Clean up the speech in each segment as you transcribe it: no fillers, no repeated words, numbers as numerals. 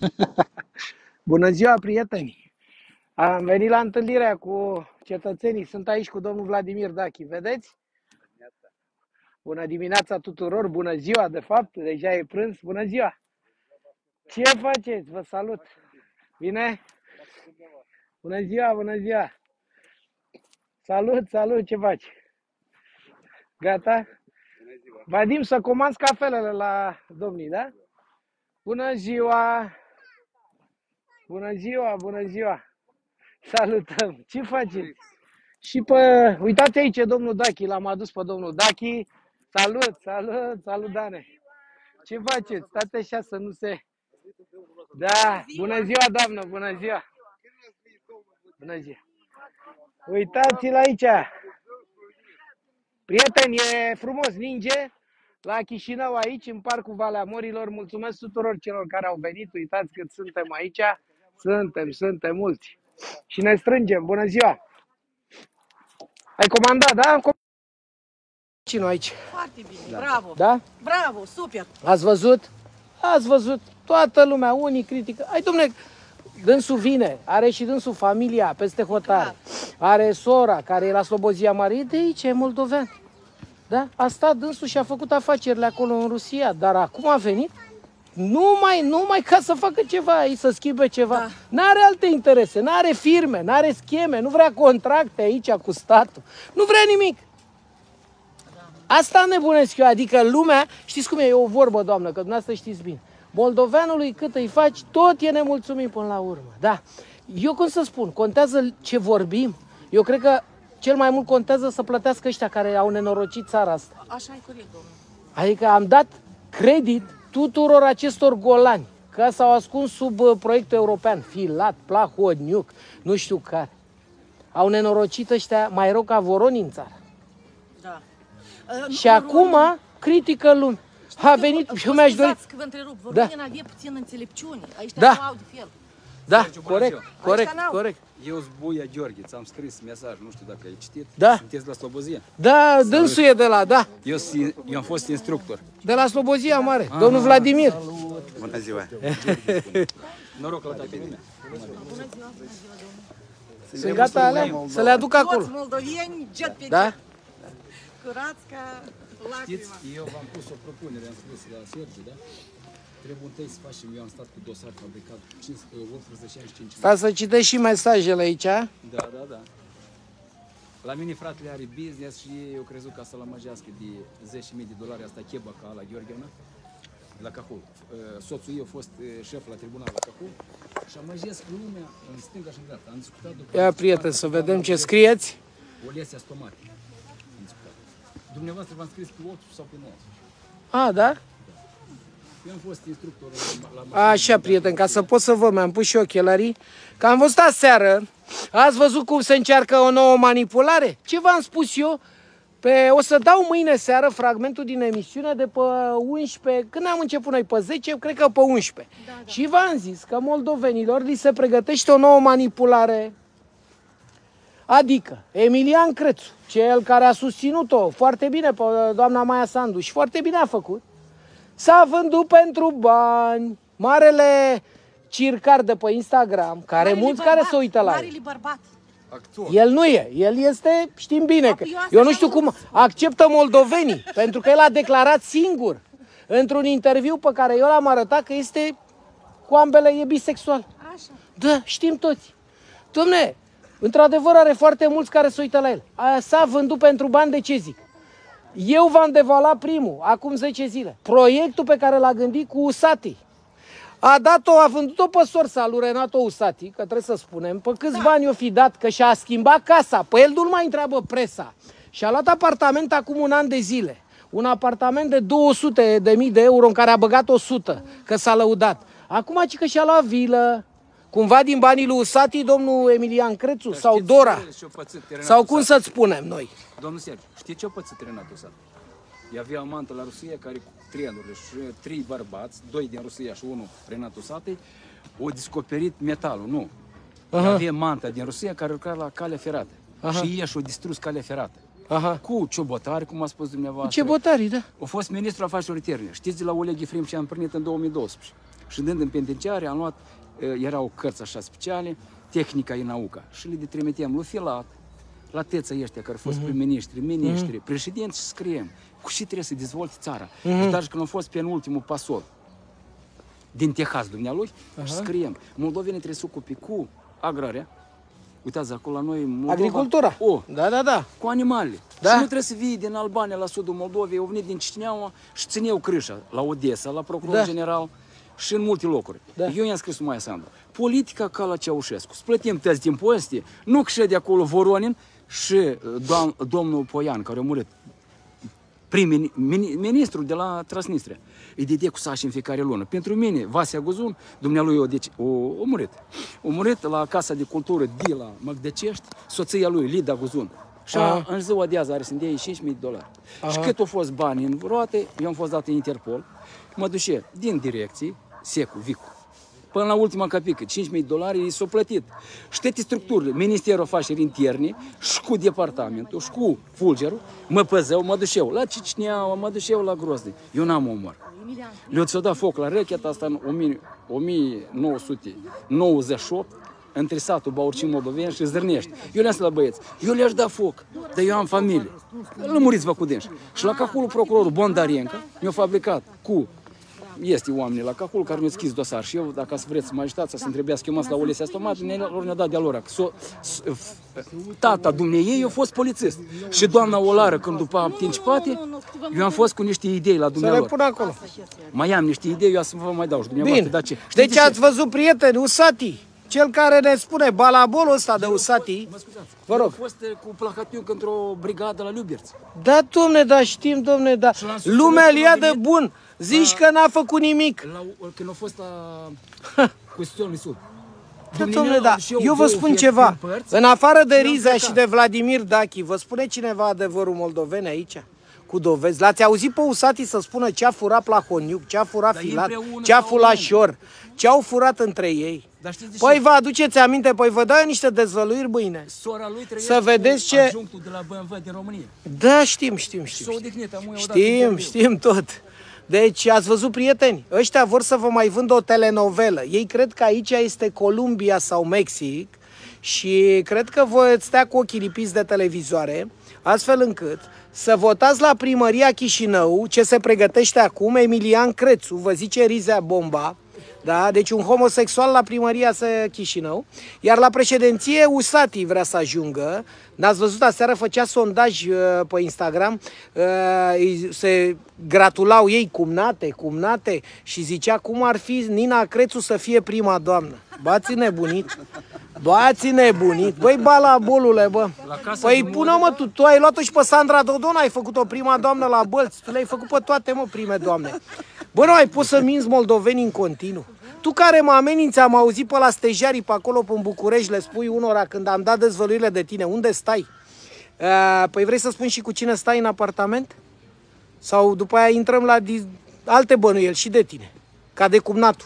Bună ziua, prieteni! Am venit la întâlnirea cu cetățenii. Sunt aici cu domnul Vladimir Dachi. Vedeți? Bună dimineața tuturor! Bună ziua, de fapt! Deja e prânz. Bună ziua! Ce faceți? Vă salut! Bine? Bună ziua, bună ziua! Salut, salut! Ce faci? Gata? Vadim, să comanzi cafelele la domnii, da? Bună ziua! Bună ziua, bună ziua! Salutăm! Ce faceți? Și pe, uitați aici domnul Dachi, l-am adus pe domnul Dachi. Salut, salut, salut, Dane. Ce faceți? Stați așa să nu se... Da, bună ziua, doamnă, bună ziua. Bună ziua. Uitați-l aici. Prieteni, e frumos, ninge la Chișinău aici, în Parcul Valea Morilor. Mulțumesc tuturor celor care au venit. Uitați cât suntem aici. Suntem mulți. Și ne strângem. Bună ziua. Ai comandat, da? Cine aici? Foarte bine, bravo. Da? Bravo, super. Ați văzut? Ați văzut? Toată lumea, unii critică. Hai, dom'le, dânsul vine, are și dânsul familia peste hotare. Are sora care e la Slobozia Mare, de aici, e moldovean. Da? A stat dânsul și a făcut afacerile acolo în Rusia, dar acum a venit numai ca să facă ceva aici, să schimbe ceva. Da. N-are alte interese, n-are firme, n-are scheme, nu vrea contracte aici cu statul, nu vrea nimic. Asta nebunesc eu, adică lumea, știți cum e o vorbă, doamnă, că dumneavoastră știți bine. Moldoveanului cât îi faci, tot e nemulțumit până la urmă. Da. Eu cum să spun, contează ce vorbim. Eu cred că cel mai mult contează să plătească ăștia care au nenorocit țara asta. Așa e corect, domnule. Adică am dat credit tuturor acestor golani, că s-au ascuns sub proiectul european, Filat, Plahodniuc, nu știu care. Au nenorocit ăștia mai rău ca Voroni în țară. Da. Și acum critică lumea. A venit și eu mi-aș dori... Că vă întrerup, Voroni avea puțin înțelepciune. Aici Da. nu au de fel. Da, corect. Eu sunt Buia Gheorghe, ți-am scris mesaj, nu știu dacă ai citit. Da. Sunteți la Slobozia? Da, dânsul e de la, da. Eu am fost instructor. De la Slobozia Mare, domnul Vladimir. Bună ziua! Noroc la toată lumea. Bună ziua, Sunt gata alea? Să le aduc acolo. toți moldoveni, jet pe Da? jet. Curați ca Știți, lacrima. eu v-am pus o propunere, am spus la Sergiu, da? Trebuie întâi să facem, eu am stat cu dosar fabricat 1865. Stai să citești și mesajele aici. Da. La mine fratele are business și eu crezut ca să-l amăgească de $10.000 asta chebaca la Gheorghena, la Cahul. Soțul ei a fost șef la tribunal la Cahul și amăgesc lumea în stânga și în dreapta. Am discutat după... Ia, prieten, să vedem ce scrieți. Olesia Stomati. Am discutat. Dumneavoastră v-am scris pe 8 sau pe 9. A, da? Eu am fost instructor la Așa, prieten, ca să pot să văd, mi-am pus și ochelarii. Că am văzut aseară, ați văzut cum se încearcă o nouă manipulare? Ce v-am spus eu? O să dau mâine seară fragmentul din emisiune de pe 11, când am început noi pe 10, cred că pe 11. Da. Și v-am zis că moldovenilor li se pregătește o nouă manipulare. Adică Emilian Crețu, cel care a susținut-o foarte bine pe doamna Maia Sandu și foarte bine a făcut, s-a vândut pentru bani. Marele circar de pe Instagram, care mulți care se uită la el. Marele bărbat. actor. El nu e. El este, știm bine, că eu nu știu cum acceptă moldovenii, pentru că el a declarat singur, într-un interviu pe care eu l-am arătat, că este cu ambele, e bisexual. Așa. Da, știm toți. Dom'le, într-adevăr are foarte mulți care se uită la el. S-a vândut pentru bani, de ce zic? Eu v-am devalat primul, acum 10 zile. Proiectul pe care l-a gândit cu Usati. A vândut-o pe sorsa lui Renato Usati, că trebuie să spunem, pe câți bani o fi dat, că și-a schimbat casa. Pe el nu-l mai întreabă presa. Și-a luat apartament acum un an de zile. Un apartament de 200.000 de euro în care a băgat 100, că s-a lăudat. Acum ci că și-a luat vilă, cumva din banii lui Usati, domnul Emilian Crețu, sau Dora, sau cum să-ți spunem noi. Domnul Sergiu, știi ce a pățit Renato Usati? I avea amantă la Rusia care cu trenurile și 3 bărbați, 2 din Rusia și 1 Renato Usati, au descoperit metalul, nu. Avea manta din Rusia care lucra la calea ferată. Și ei și-au distrus calea ferată. Cu ciobotari, cum a spus dumneavoastră. Ciobotari, da. A fost ministrul afacerilor interne. Știți de la Oleg Efrim ce am primit în 2012. Și dând în penitenciare am luat, erau cărți așa speciale, tehnica e nauca. Și le trimiteam lui Filat, la teța ăștia care au fost prim-ministri, președinți și scriem cu ce trebuie să dezvolte țara. Și dar când a fost penultimul pasol din Texas dumnealui, și scriem, moldovenii trebuie să ocupe cu agrarea. Uitați, acolo la noi Moldova, Agricultura. Da. cu animalele. Da. Și nu trebuie să vii din Albania la sudul Moldovei, au venit din Chișinău și țineau crâșa la Odessa, la procurorul general și în multe locuri. Da. Eu i-am scris Maia Sandu, politica ca la Ceaușescu, splătim tăți impozite, nu că de acolo Voronin și domnul Poian, care a murit, prim-ministru de la Transnistria, îi dădea cu sași în fiecare lună. Pentru mine, Vasea Guzun, dumnealui a murit. A murit la Casa de Cultură de la Măgdăcești, soția lui, Lida Guzun. Și în ziua de azi are să-mi dea $5.000. Și cât au fost bani în roate, eu am fost dat în Interpol, mă duce din direcții, Secu, Vicu, până la ultima capică, $5.000 i s-au plătit. Și toate structurile, Ministerul Afaceri Interne, și cu departamentul, și cu Fulgerul, mă păzeau, mă duceau la Cicneaua, mă duceau la Grozny. Eu n-am omor. Le-au dat foc la recheta asta în 1998, între satul Baurcin Moldoveni și Zărnești. Eu le-am zis la băieți, eu le-aș da foc, dar eu am familie. Lămuriți-vă cu dânși. Și la Cahulul procurorul Bondarenca mi-a fabricat cu oamenii la Cahul care mi-au schis dosar și eu, dacă vreți să mă ajutați să întrebească, eu mă la Olesia Stomat, ne-a dat de-a lor. Tata dumneiei a fost polițist. Și doamna Olară, când după anticipate, eu am fost cu niște idei la dumnealor. Să le pun acolo. Mai am niște idei, eu să vă mai dau și dumneavoastră. Bine. Deci ați văzut, prieteni, Usati, cel care ne spune balabolul ăsta de Usati. Mă scuzați, vă rog. a fost cu Plahătiuc într-o brigadă la Liuberț. Da, domne, da, știm, domne, da. Lumea îl ia de bun. Zici că n-a făcut nimic. Când a fost cu Stionul Sud. Da, domne, da. Eu vă spun ceva. În afară de Riza și de Vladimir Dachi, vă spune cineva adevărul moldoveni aici? Cu dovezi. L-ați auzit pe Usati să spună ce a furat Plahoniuc, ce a furat Filat, ce a furat Șor, ce au furat între ei? Păi vă aduceți aminte, păi vă dau eu niște dezvăluiri mâine. Sora lui să vedeți ce... adjunctul de la BMW din România. Da, știm. Știm tot. Deci ați văzut, prieteni, ăștia vor să vă mai vândă o telenovelă. Ei cred că aici este Columbia sau Mexic și cred că voi stea cu ochii lipiți de televizoare, astfel încât să votați la primăria Chișinău, ce se pregătește acum, Emilian Crețu, vă zice Rizea Bomba, da? Deci un homosexual la primăria Chișinău, iar la președinție Usati vrea să ajungă. N-ați văzut, aseară făcea sondaj pe Instagram, se gratulau ei cumnate și zicea cum ar fi Nina Crețu să fie prima doamnă. Bați nebunit, băi balabolule, bă. Păi pune-mă, tu ai luat-o și pe Sandra Dodon, ai făcut-o prima doamnă la Bălți, tu le-ai făcut pe toate, mă, prime doamne. Bă, nu ai pus să minți moldovenii în continuu. Tu care mă ameninți, am auzit pe la stejarii pe acolo, pe București, le spui unora când am dat dezvăluirile de tine, unde stai? Păi vrei să spun și cu cine stai în apartament? Sau după aia intrăm la alte bănuieli și de tine, ca de cumnatul.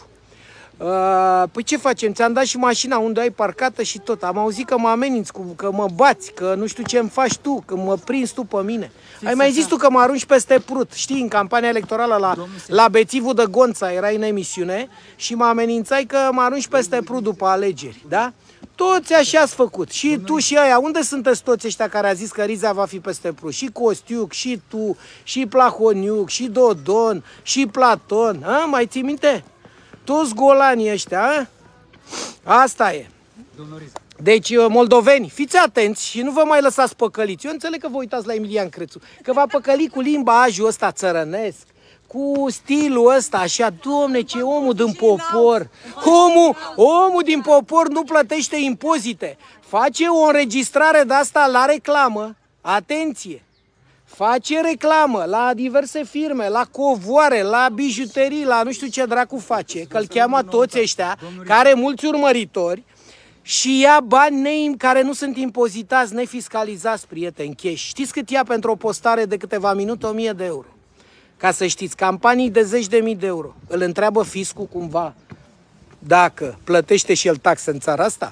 Păi ce facem? Ți-am dat și mașina unde ai parcată și tot. Am auzit că mă ameninți, că mă bați, că nu știu ce îmi faci tu, că mă prinzi tu pe mine. Ai mai zis tu că mă arunci peste prut. Știi, în campania electorală la Bețivul de Gonța erai în emisiune și mă amenințai că mă arunci peste prut după alegeri, da? Toți așa ați făcut. Și tu și aia. Unde sunteți toți ăștia care a zis că Riza va fi peste prut? Și Costiuc, și tu, și Plahoniuc, și Dodon, și Platon. Mai ții minte? Toți golanii ăștia, asta e. Deci, moldoveni, fiți atenți și nu vă mai lăsați păcăliți. Eu înțeleg că vă uitați la Emilian Crețu, că va păcăli cu limbajul ăsta țărănesc, cu stilul ăsta, așa, domne, ce omul din popor. Omul din popor nu plătește impozite. Face o înregistrare de asta la reclamă, atenție. Face reclamă la diverse firme, la covoare, la bijuterii, la nu știu ce dracu face, că îl cheamă toți ăștia, care mulți urmăritori, și ia bani care nu sunt impozitați, nefiscalizați, prieteni, cash. Știți cât ia pentru o postare de câteva minute? 1000 de euro. Ca să știți, campanii de 10.000 de euro. Îl întreabă fiscul cumva dacă plătește și el taxe în țara asta?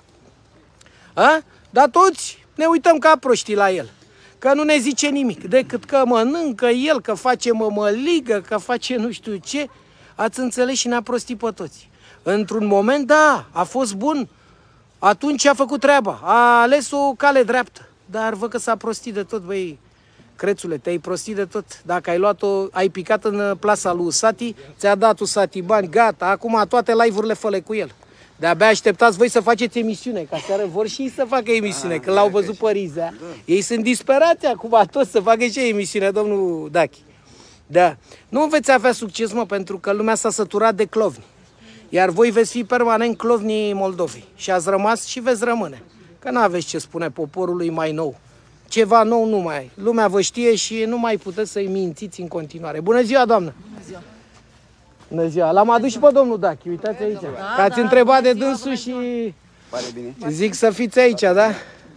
Dar toți ne uităm ca proștii la el. Că nu ne zice nimic, decât că mănâncă el, că face mămăligă, că face nu știu ce. ați înțeles și ne-a prostit pe toți. Într-un moment, da, a fost bun. Atunci a făcut treaba, a ales o cale dreaptă. Dar văd că s-a prostit de tot, băi, Crețule, te-ai prostit de tot. Dacă ai luat-o, ai picat în plasa lui Usati, ți-a dat Usati bani, gata, acum toate live-urile fă-le cu el. De-abia așteptați voi să faceți emisiune, ca seară vor și ei să facă emisiune, că l-au văzut pe Rizea. Ei sunt disperați acum toți să facă și emisiune, domnul Dachi. Da. Nu veți avea succes, mă, pentru că lumea s-a săturat de clovni. Iar voi veți fi permanent clovnii Moldovei. Și ați rămas și veți rămâne. Că n-aveți ce spune poporului mai nou. Ceva nou nu mai ai. Lumea vă știe și nu mai puteți să-i mințiți în continuare. Bună ziua, doamnă! Bună ziua! Bună ziua! L-am adus și pe domnul Dachi, uitați aici. Că ați întrebat de dânsul și Pare bine. zic să fiți aici, da?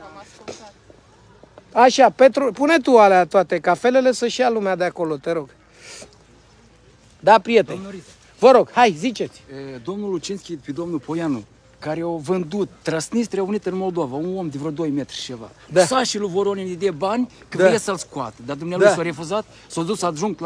Așa, Petru, pune tu alea toate cafelele să-și ia lumea de acolo, te rog. Da, prieteni. Vă rog, hai, ziceți. Domnul Lucinski pe domnul Poianu, care au vândut Transnistria Unită în Moldova, un om de vreo 2 metri și ceva. Da. Sașii lui Voronin de bani, că Da. vrea să-l scoată, dar dumnealui Da. s-a refuzat, s-a dus adjunct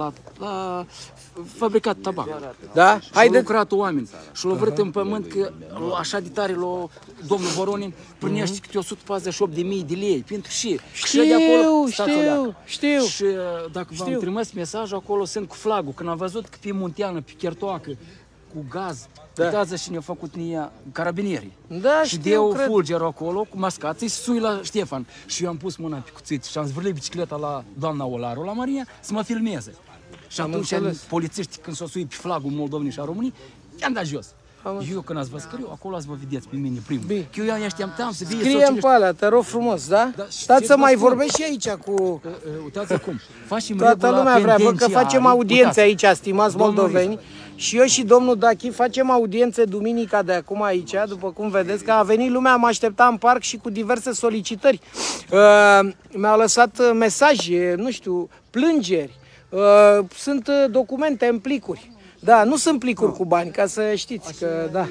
la fabricat tabac. Da? Și au Haide. lucrat oameni și l-au vrut în pământ că așa de tare domnul Voronin primește câte 148.000 de lei pentru și de acolo, stați o leacă. Știu. Și dacă v-am trimis mesajul, acolo sunt cu flagul. Când am văzut că pe Munteană, pe Chertoacă, cu gaz, uitați și ne-a făcut carabinierii. Da, și știu, deu cred. fulgerul acolo cu mascații, sui la Ștefan. Și eu am pus mâna pe cuțit și am zvârlit bicicleta la doamna Olaru, la Maria, să mă filmeze. Și atunci polițiștii, când s-o sui pe flagul Moldovei și a României, i-am dat jos. Eu când ați vă scriu, acolo ați vă vedeți pe mine primul. Bine. Că eu așteptam să vie Scrie-mi pe alea, te rog frumos, da? Stați să mai vorbești și aici cu... Uitați acum, facem Toată regula lumea vrea, văd că facem penitenciară. audiențe Uitați, aici, stimați domnul moldoveni. Și eu și domnul Dachi facem audiențe duminica de acum aici, după cum vedeți, că a venit lumea, am așteptat în parc și cu diverse solicitări. Mi-au lăsat mesaje, nu știu, plângeri, sunt documente în plicuri. Da, nu sunt plicuri cu bani, ca să știți că, da,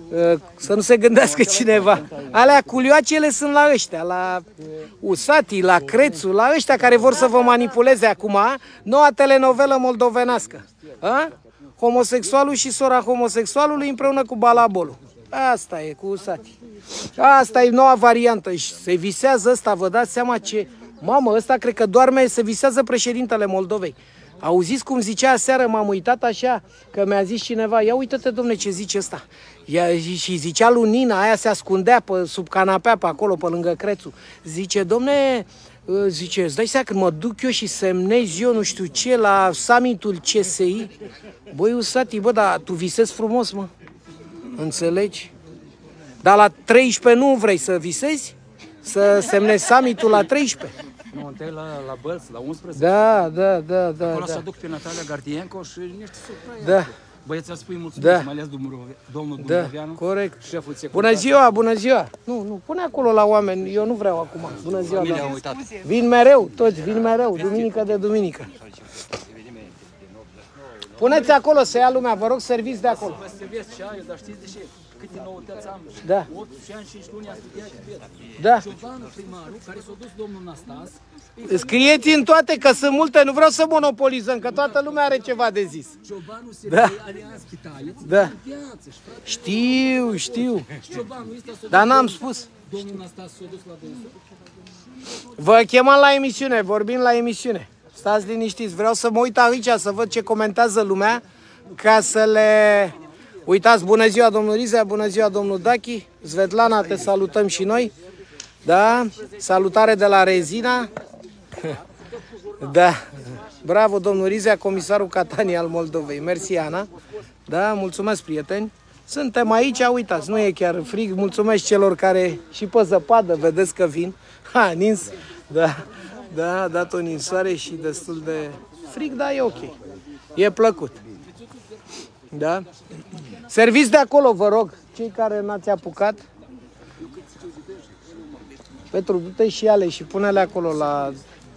să nu se gândească cineva. Alea culioacele sunt la ăștia, la Usati, la Crețu, la ăștia care vor să vă manipuleze acum, noua telenovelă moldovenească. A? Homosexualul și sora homosexualului împreună cu balabolul. Asta e, cu Usati. Asta e noua variantă și se visează ăsta, vă dați seama ce... Mamă, ăsta cred că doarme, se visează președintele Moldovei. Auziți cum zicea aseară, m-am uitat așa, că mi-a zis cineva, ia uite-te, domne, ce zice ăsta. Și zicea lui Nina, aia se ascundea sub canapea pe acolo, pe lângă Crețu. Zice, domne, zice, îți dai seama când mă duc eu și semnez eu nu știu ce la summitul CSI? Băi, Usati, bă, dar tu visezi frumos, mă. Înțelegi? Dar la 13 nu vrei să visezi? Să semnezi summitul la 13? Nu, întâi la Bălți, la 11. Da. Acolo să aduc pe Natalia Gardienco și niște surprize. Da. Băieți, să spui mulțumesc, Da. mai ales domnul Da, Dumbrăveanu, corect. șeful securitate. Bună ziua, bună ziua! Nu, pune acolo la oameni, eu nu vreau acum. Bună ziua, doamne. Vin mereu, toți vin mereu, duminică de duminică. Puneți acolo să ia lumea, vă rog, serviți de acolo. Vă servesc ceaiul, dar știți de ce? Câte noutăți am? Da. 8 ani și 5 luni a studiat pe Petru. Da. Ciobanu primarul, care s-a dus domnul Nastas, Scrieți în toate, că sunt multe, nu vreau să monopolizăm, că toată lumea are ceva de zis. Ciobanu se Da. alianți chitaiți, Da. în viață. Și frate, Știu. Ciobanu ăsta s-a dus, Dar n-am spus. domnul Nastas s-a dus la dânsul. Vă chemam la emisiune, vorbim la emisiune. Stați liniștiți, vreau să mă uit aici să văd ce comentează lumea, ca să le... Uitați, bună ziua domnul Rizea, bună ziua domnul Dachi, Svetlana, te salutăm și noi. Da, salutare de la Rezina. Da, bravo domnul Rizea, comisarul Catania al Moldovei. Mersi, Ana. Da, mulțumesc, prieteni. Suntem aici, uitați, nu e chiar frig. Mulțumesc celor care și pe zăpadă, vedeți că vin. Ha, nins, da, a dat o ninsoare și destul de frig, dar e ok. E plăcut. Da? Serviți de acolo, vă rog, cei care n-ați apucat. Petru, du-te și ale și pune-le acolo la...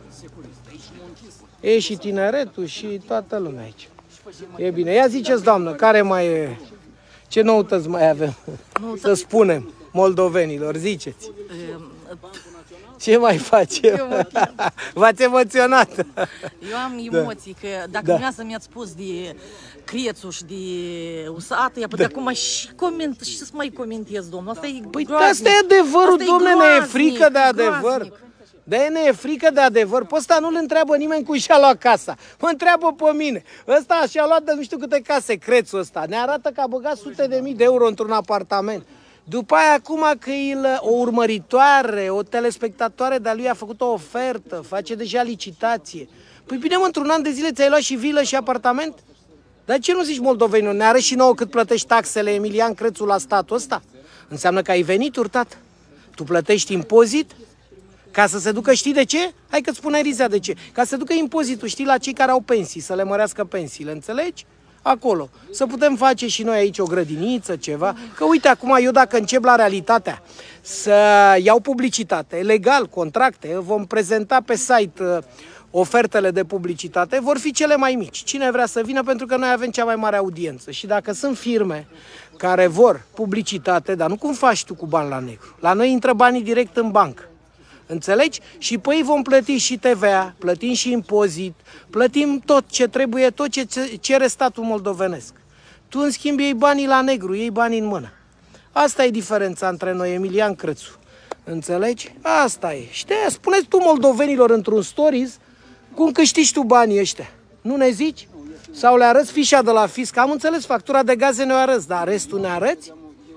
E și tineretul și toată lumea aici. E bine. Ia ziceți, doamnă, care mai e... Ce noutăți mai avem? Să spunem moldovenilor, ziceți. Ce mai facem? V-ați emoționat. Eu am emoții, că dacă dumneavoastră mi-ați spus de Crețu și de Usată, păi acum și coment, și să mai comentez, domnul. Asta e Păi groaznic. asta e adevărul, Asta e domnule, ne e groaznic, frică de adevăr. groaznic. De ne e frică de adevăr. Pe ăsta nu-l întreabă nimeni cum și-a luat casa. Mă întreabă pe mine. Ăsta și-a luat de nu știu câte case, Crețul ăsta. Ne arată că a băgat sute de mii de euro într-un apartament. După aia, acum că o urmăritoare, o telespectatoare de-a lui a făcut o ofertă, face deja licitație. Păi bine, mă, într-un an de zile ți-ai luat și vilă și apartament? Dar ce nu zici moldovenilor? Ne arăți și nouă cât plătești taxele Emilian Crețu la statul ăsta? Înseamnă că ai venituri, tată. Tu plătești impozit ca să se ducă, știi de ce? Hai că-ți spune Rizea de ce. Ca să se ducă impozitul, știi, la cei care au pensii, să le mărească pensiile, înțelegi? Acolo. Să putem face și noi aici o grădiniță, ceva. Că uite, acum eu dacă încep la realitatea să iau publicitate, legal, contracte, vom prezenta pe site ofertele de publicitate, vor fi cele mai mici. Cine vrea să vină, pentru că noi avem cea mai mare audiență. Și dacă sunt firme care vor publicitate, dar nu cum faci tu cu bani la negru. La noi intră banii direct în bancă. Înțelegi? Și pe ei vom plăti și TVA, plătim și impozit, plătim tot ce trebuie, tot ce cere statul moldovenesc. Tu, în schimb, iei banii la negru, iei banii în mână. Asta e diferența între noi, Emilian Crețu. Înțelegi? Asta e. Și de-aia spuneți tu moldovenilor într-un stories cum câștigi tu banii ăștia. Nu ne zici? Sau le arăți fișa de la fisc? Am înțeles, factura de gaze ne-o arăți, dar restul ne arăți?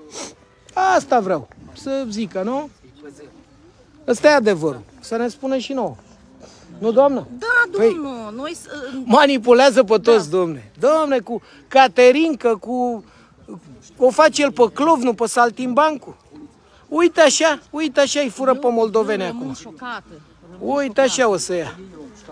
Asta vreau să zică, nu? Ăsta e adevărul. Să ne spună și nouă. Nu, doamnă? Da, domnul, noi... Manipulează pe toți, domne. Domne, cu Caterinca, cu... O face el pe Clovnu, pe Saltimbancu. Uite așa îi fură pe moldoveni acum. Șocată. Uite așa o să ia.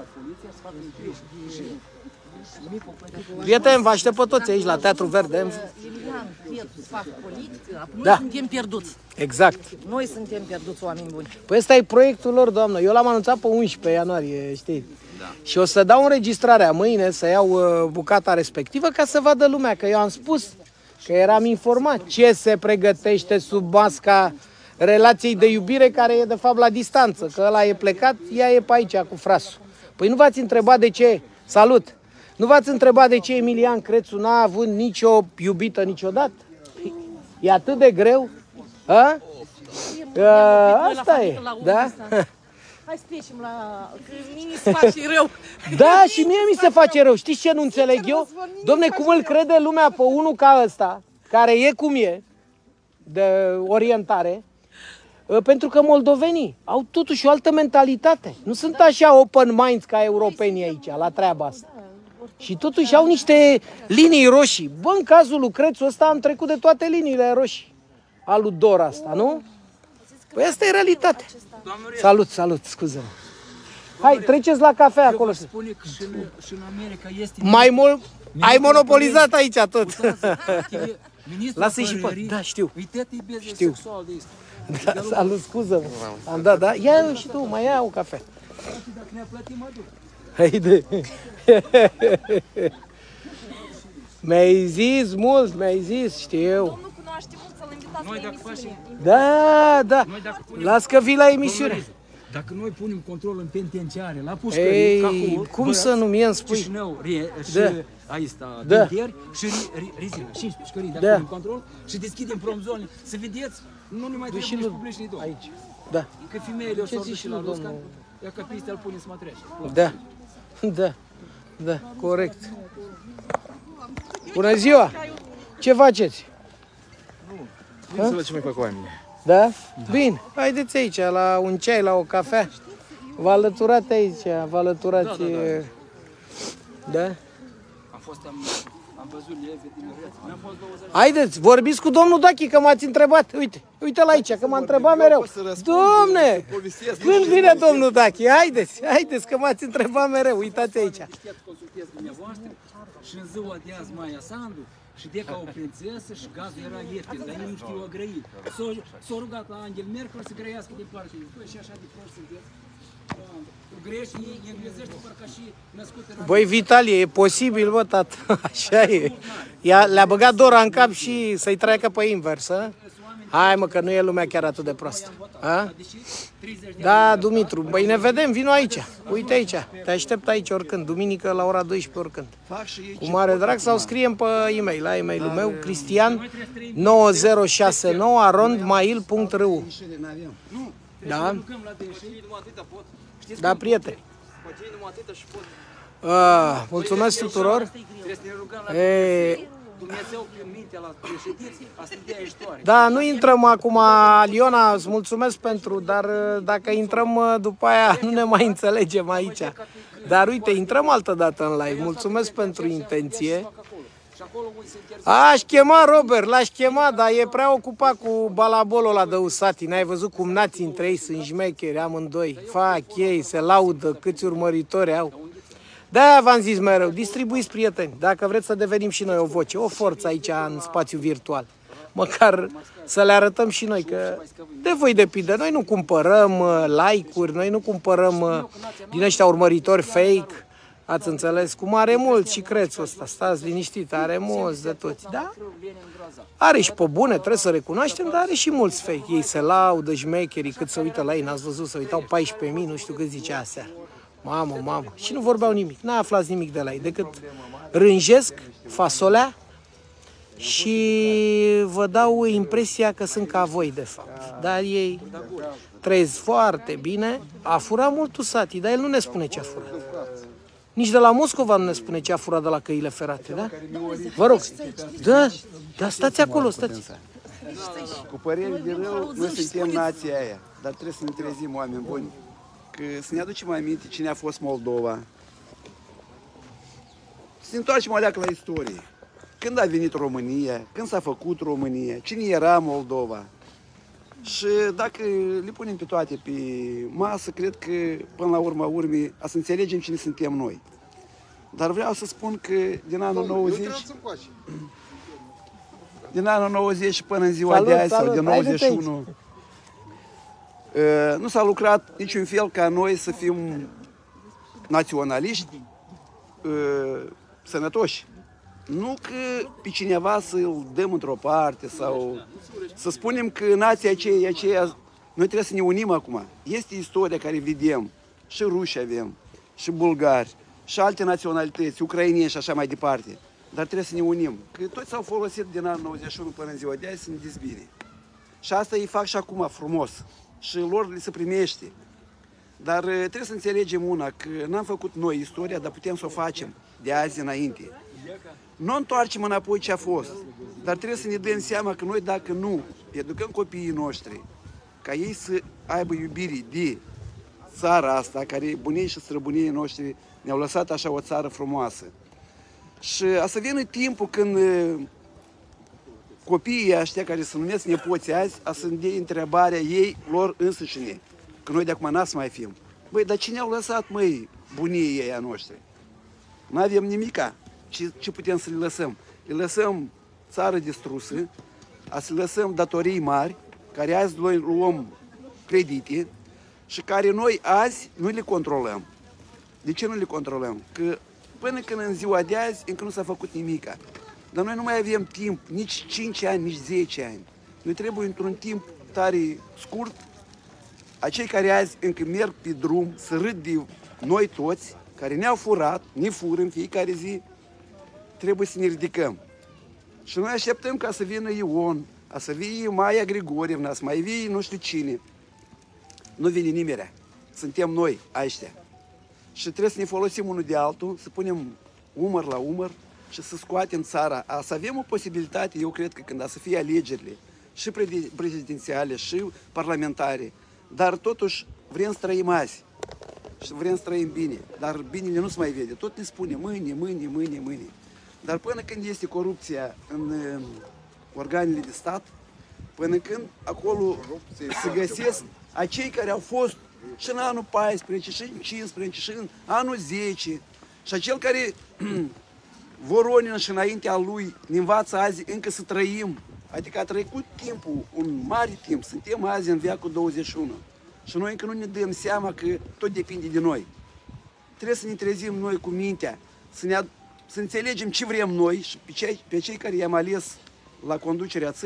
Prieteni, vă aștept pe toți aici la Teatru Verde. Emilian Crețu să facă politică, noi Da. suntem pierduți. Exact. Noi suntem pierduți, oameni buni. Păi ăsta e proiectul lor, doamnă. Eu l-am anunțat pe 11 ianuarie, știi? Da. Și o să dau înregistrarea mâine, să iau bucata respectivă, ca să vadă lumea, că eu am spus, că eram informat ce se pregătește sub masca relației de iubire, care e de fapt la distanță, că ăla e plecat, ea e pe aici cu frasul. Păi nu v-ați întrebat de ce? Salut! Nu v-ați întrebat de ce Emilian Crețu n-a avut nicio iubită niciodată? E atât de greu? A? Asta e, da? Hai să trecem la... că mie mi se face rău. Da, și mie mi se face rău. Știți ce nu înțeleg eu? Dom'le, cum îl crede lumea pe unul ca ăsta, care e cum e, de orientare, pentru că moldovenii au totuși o altă mentalitate. Nu sunt așa open minds ca europenii aici, la treaba asta. Și totuși au niște linii roșii. Bă, în cazul lui Crețu ăsta am trecut de toate liniile roșii. Al lui Dora asta, nu? Păi asta e realitatea. Salut, scuze-mă. Hai, treceți la cafea acolo. Spune că și în America este... Ai monopolizat aici tot. Lasă-i și pe... Da, știu. Știu. Da, salut, scuză-mă. Am dat, da? Ia și tu, mai ia o cafea. Dacă ne-a plătit, mă duc. Haide. Mi-ai zis mult, mi-ai zis, știu. Domnul cunoaște mult, să-l invitați la emisiune. Da. Las că vii la emisiune. Dacă noi punem control în penitenciare, la pușcării, Ei, cum să nu mie îmi spui? Chișinău, și aici sta, Da. Dinteri și Rezina, 5 pușcării, dacă Da. punem control și deschidem prom-zone, să vedeți, nu ne mai trebuie nici publici, nici domn. Aici. Da. Că femeile o să zici și tu, la Rusca, domnul? ia că piste îl pune să mă trece. Da, corect. Bună ziua! Ce faceți? Vin să văd ce mai fac oamenii. Da? Bine, haideți aici, la un ceai, la o cafea. Vă alăturați aici, vă alăturați... Da? Am văzut leve din viață. Mi-am fost 20. Haideți, vorbiți cu domnul Dachi, că m-ați întrebat. Uite-l aici, că m-a întrebat mereu. Domne, când vine domnul Dachi? Haideți, că m-ați întrebat mereu. Uitați aici. Puteți consultez dumneavoastră și în ziua de azi Maia Sandu și de ca o prințesă și gazul era ieftin, dar eu nu știu o grăi. S-a rugat la Angel Merkel să grăiască de parte. Băi, și așa de prost sunteți. Grești, englezește parcă și născut în... Băi, Vitalie, e posibil, bă, tată. Așa e. Le-a băgat Dora în cap și să-i treacă pe invers, a? Hai mă, că nu e lumea chiar atât de proastă. A? Da, Dumitru, băi, ne vedem, vino aici. Uite aici, te aștept aici oricând, duminică la ora 12 oricând. Cu mare drag sau scriem pe e-mail, la e-mailul meu, cristian9069@rondmail.ru. Da? Da, prieteni. Mulțumesc tuturor. Dumnezeu prin mintea la președinții, asta e istorie. Da, nu intrăm acum, Aliona, îți mulțumesc pentru, dar dacă intrăm după aia nu ne mai înțelegem aici. Dar uite, intrăm altă dată în live. Mulțumesc pentru intenție. Aș chema Robert, l-aș chema, dar e prea ocupat cu balabolul ăla de Usati. N-ai văzut cum nații între ei sunt șmecheri amândoi. Fac ei, se laudă câți urmăritori au. De-aia v-am zis mereu, distribuiți prieteni, dacă vreți să devenim și noi o voce, o forță aici în spațiu virtual. Măcar să le arătăm și noi că de voi depinde. Noi nu cumpărăm like-uri, noi nu cumpărăm din ăștia urmăritori fake. Ați înțeles? Cum are mulți și Crețul ăsta, stați liniștit, are mulți de toți. Da? Are și pe bune, trebuie să recunoaștem, dar are și mulți fake. Ei se laudă, șmecherii, cât se uită la ei, n-ați văzut, se uitau 14.000, nu știu cât zicea aseară. Mamă. Și nu vorbeau nimic, n-aflați nimic de la ei, decât rânjesc fasolea și vă dau impresia că sunt ca voi, de fapt. Dar ei trăiesc foarte bine. A furat mult Usati, dar el nu ne spune ce a furat. Nici de la Moscova nu ne spune ce a furat de la căile ferate, da? Vă rog. Da, stați acolo, stați. Cu păreri de rău, noi suntem nația aia, dar trebuie să ne trezim, oameni buni. Că să ne aducem aminte cine a fost Moldova. Să ne întoarcem alea la istorie. Când a venit România, când s-a făcut România, cine era Moldova. Și dacă le punem pe toate pe masă, cred că până la urma urmei a să înțelegem cine suntem noi. Dar vreau să spun că din anul 90 până în ziua de azi sau din 91 nu s-a lucrat niciun fel ca noi să fim naționaliști sănătoși. Nu că pe cineva să-l dăm într-o parte sau să spunem că nația aceea, noi trebuie să ne unim acum. Este istoria care vedem, și ruși avem, și bulgari, și alte naționalități, ucrainieni și așa mai departe. Dar trebuie să ne unim, că toți s-au folosit din anul 91 până în ziua de azi să ne dezbine. Și asta îi fac și acum frumos. Și lor le se primește. Dar trebuie să înțelegem una, că n-am făcut noi istoria, dar putem să o facem de azi înainte. Nu întoarcem înapoi ce a fost, dar trebuie să ne dăm seama că noi dacă nu educăm copiii noștri, ca ei să aibă iubire de țara asta, care bunii și străbunii noștri ne-au lăsat așa o țară frumoasă. Și a să vină timpul când copiii ăștia care se numesc nepoții azi, a să-mi dea întrebarea ei, lor însușine, că noi de acum n-a să mai fim. Băi, dar cine au lăsat, măi, bunii ei a noștri? N-avem nimica. Ce putem să le lăsăm? Le lăsăm țară distrusă, a să lăsăm datorii mari, care azi noi luăm credite și care noi azi nu le controlăm. De ce nu le controlăm? Că până când în ziua de azi încă nu s-a făcut nimica. Dar noi nu mai avem timp, nici 5 ani, nici 10 ani. Noi trebuie într-un timp tare scurt, acei care azi încă merg pe drum să râd de noi toți, care ne-au furat, ne fură în fiecare zi, trebuie să ne ridicăm. Și noi așteptăm ca să vină Ion, a să vie Maia Grigorievna, să mai vie nu știu cine. Nu vine nimeni. Suntem noi, aștia. Și trebuie să ne folosim unul de altul, să punem umăr la umăr și să scoatem țara. Să avem o posibilitate, eu cred că când a să fie alegerile, și prezidențiale, și parlamentare, dar totuși vrem să trăim azi. Și vrem să trăim bine. Dar binele nu se mai vede. Tot ne spune mâine. Dar până când este corupția în organele de stat, până când acolo se găsesc acei care au fost și în anul 14, și în 15, și în anul 10, și acel care Voronin și înaintea lui ne învață azi încă să trăim. Adică a trecut timpul, un mare timp, suntem azi în veacul 21. Și noi încă nu ne dăm seama că tot depinde de noi. Trebuie să ne trezim noi cu mintea, să înțelegem ce vrem noi și pe cei care i-am ales la conducerea țării,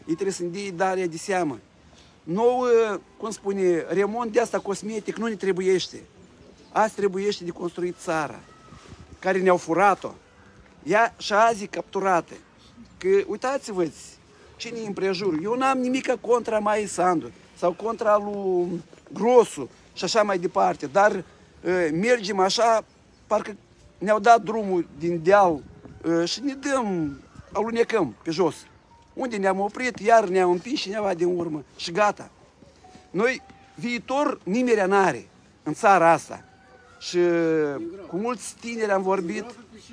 ei trebuie să ne dea darea de seamă. Nou, cum spune, remont de asta cosmetic nu ne trebuiește. Azi trebuiește de construit țara, care ne-au furat-o. Ea și azi e capturată. Că uitați-vă cine e împrejur. Eu n-am nimic contra Maia Sandu sau contra lui Grosu și așa mai departe, dar mergem așa, parcă ne-au dat drumul din deal și ne dăm, alunecăm pe jos. Unde ne-am oprit, iar ne-am împins cineva din urmă și gata. Noi viitor nimerea n-are în țara asta. Și cu mulți tineri am vorbit.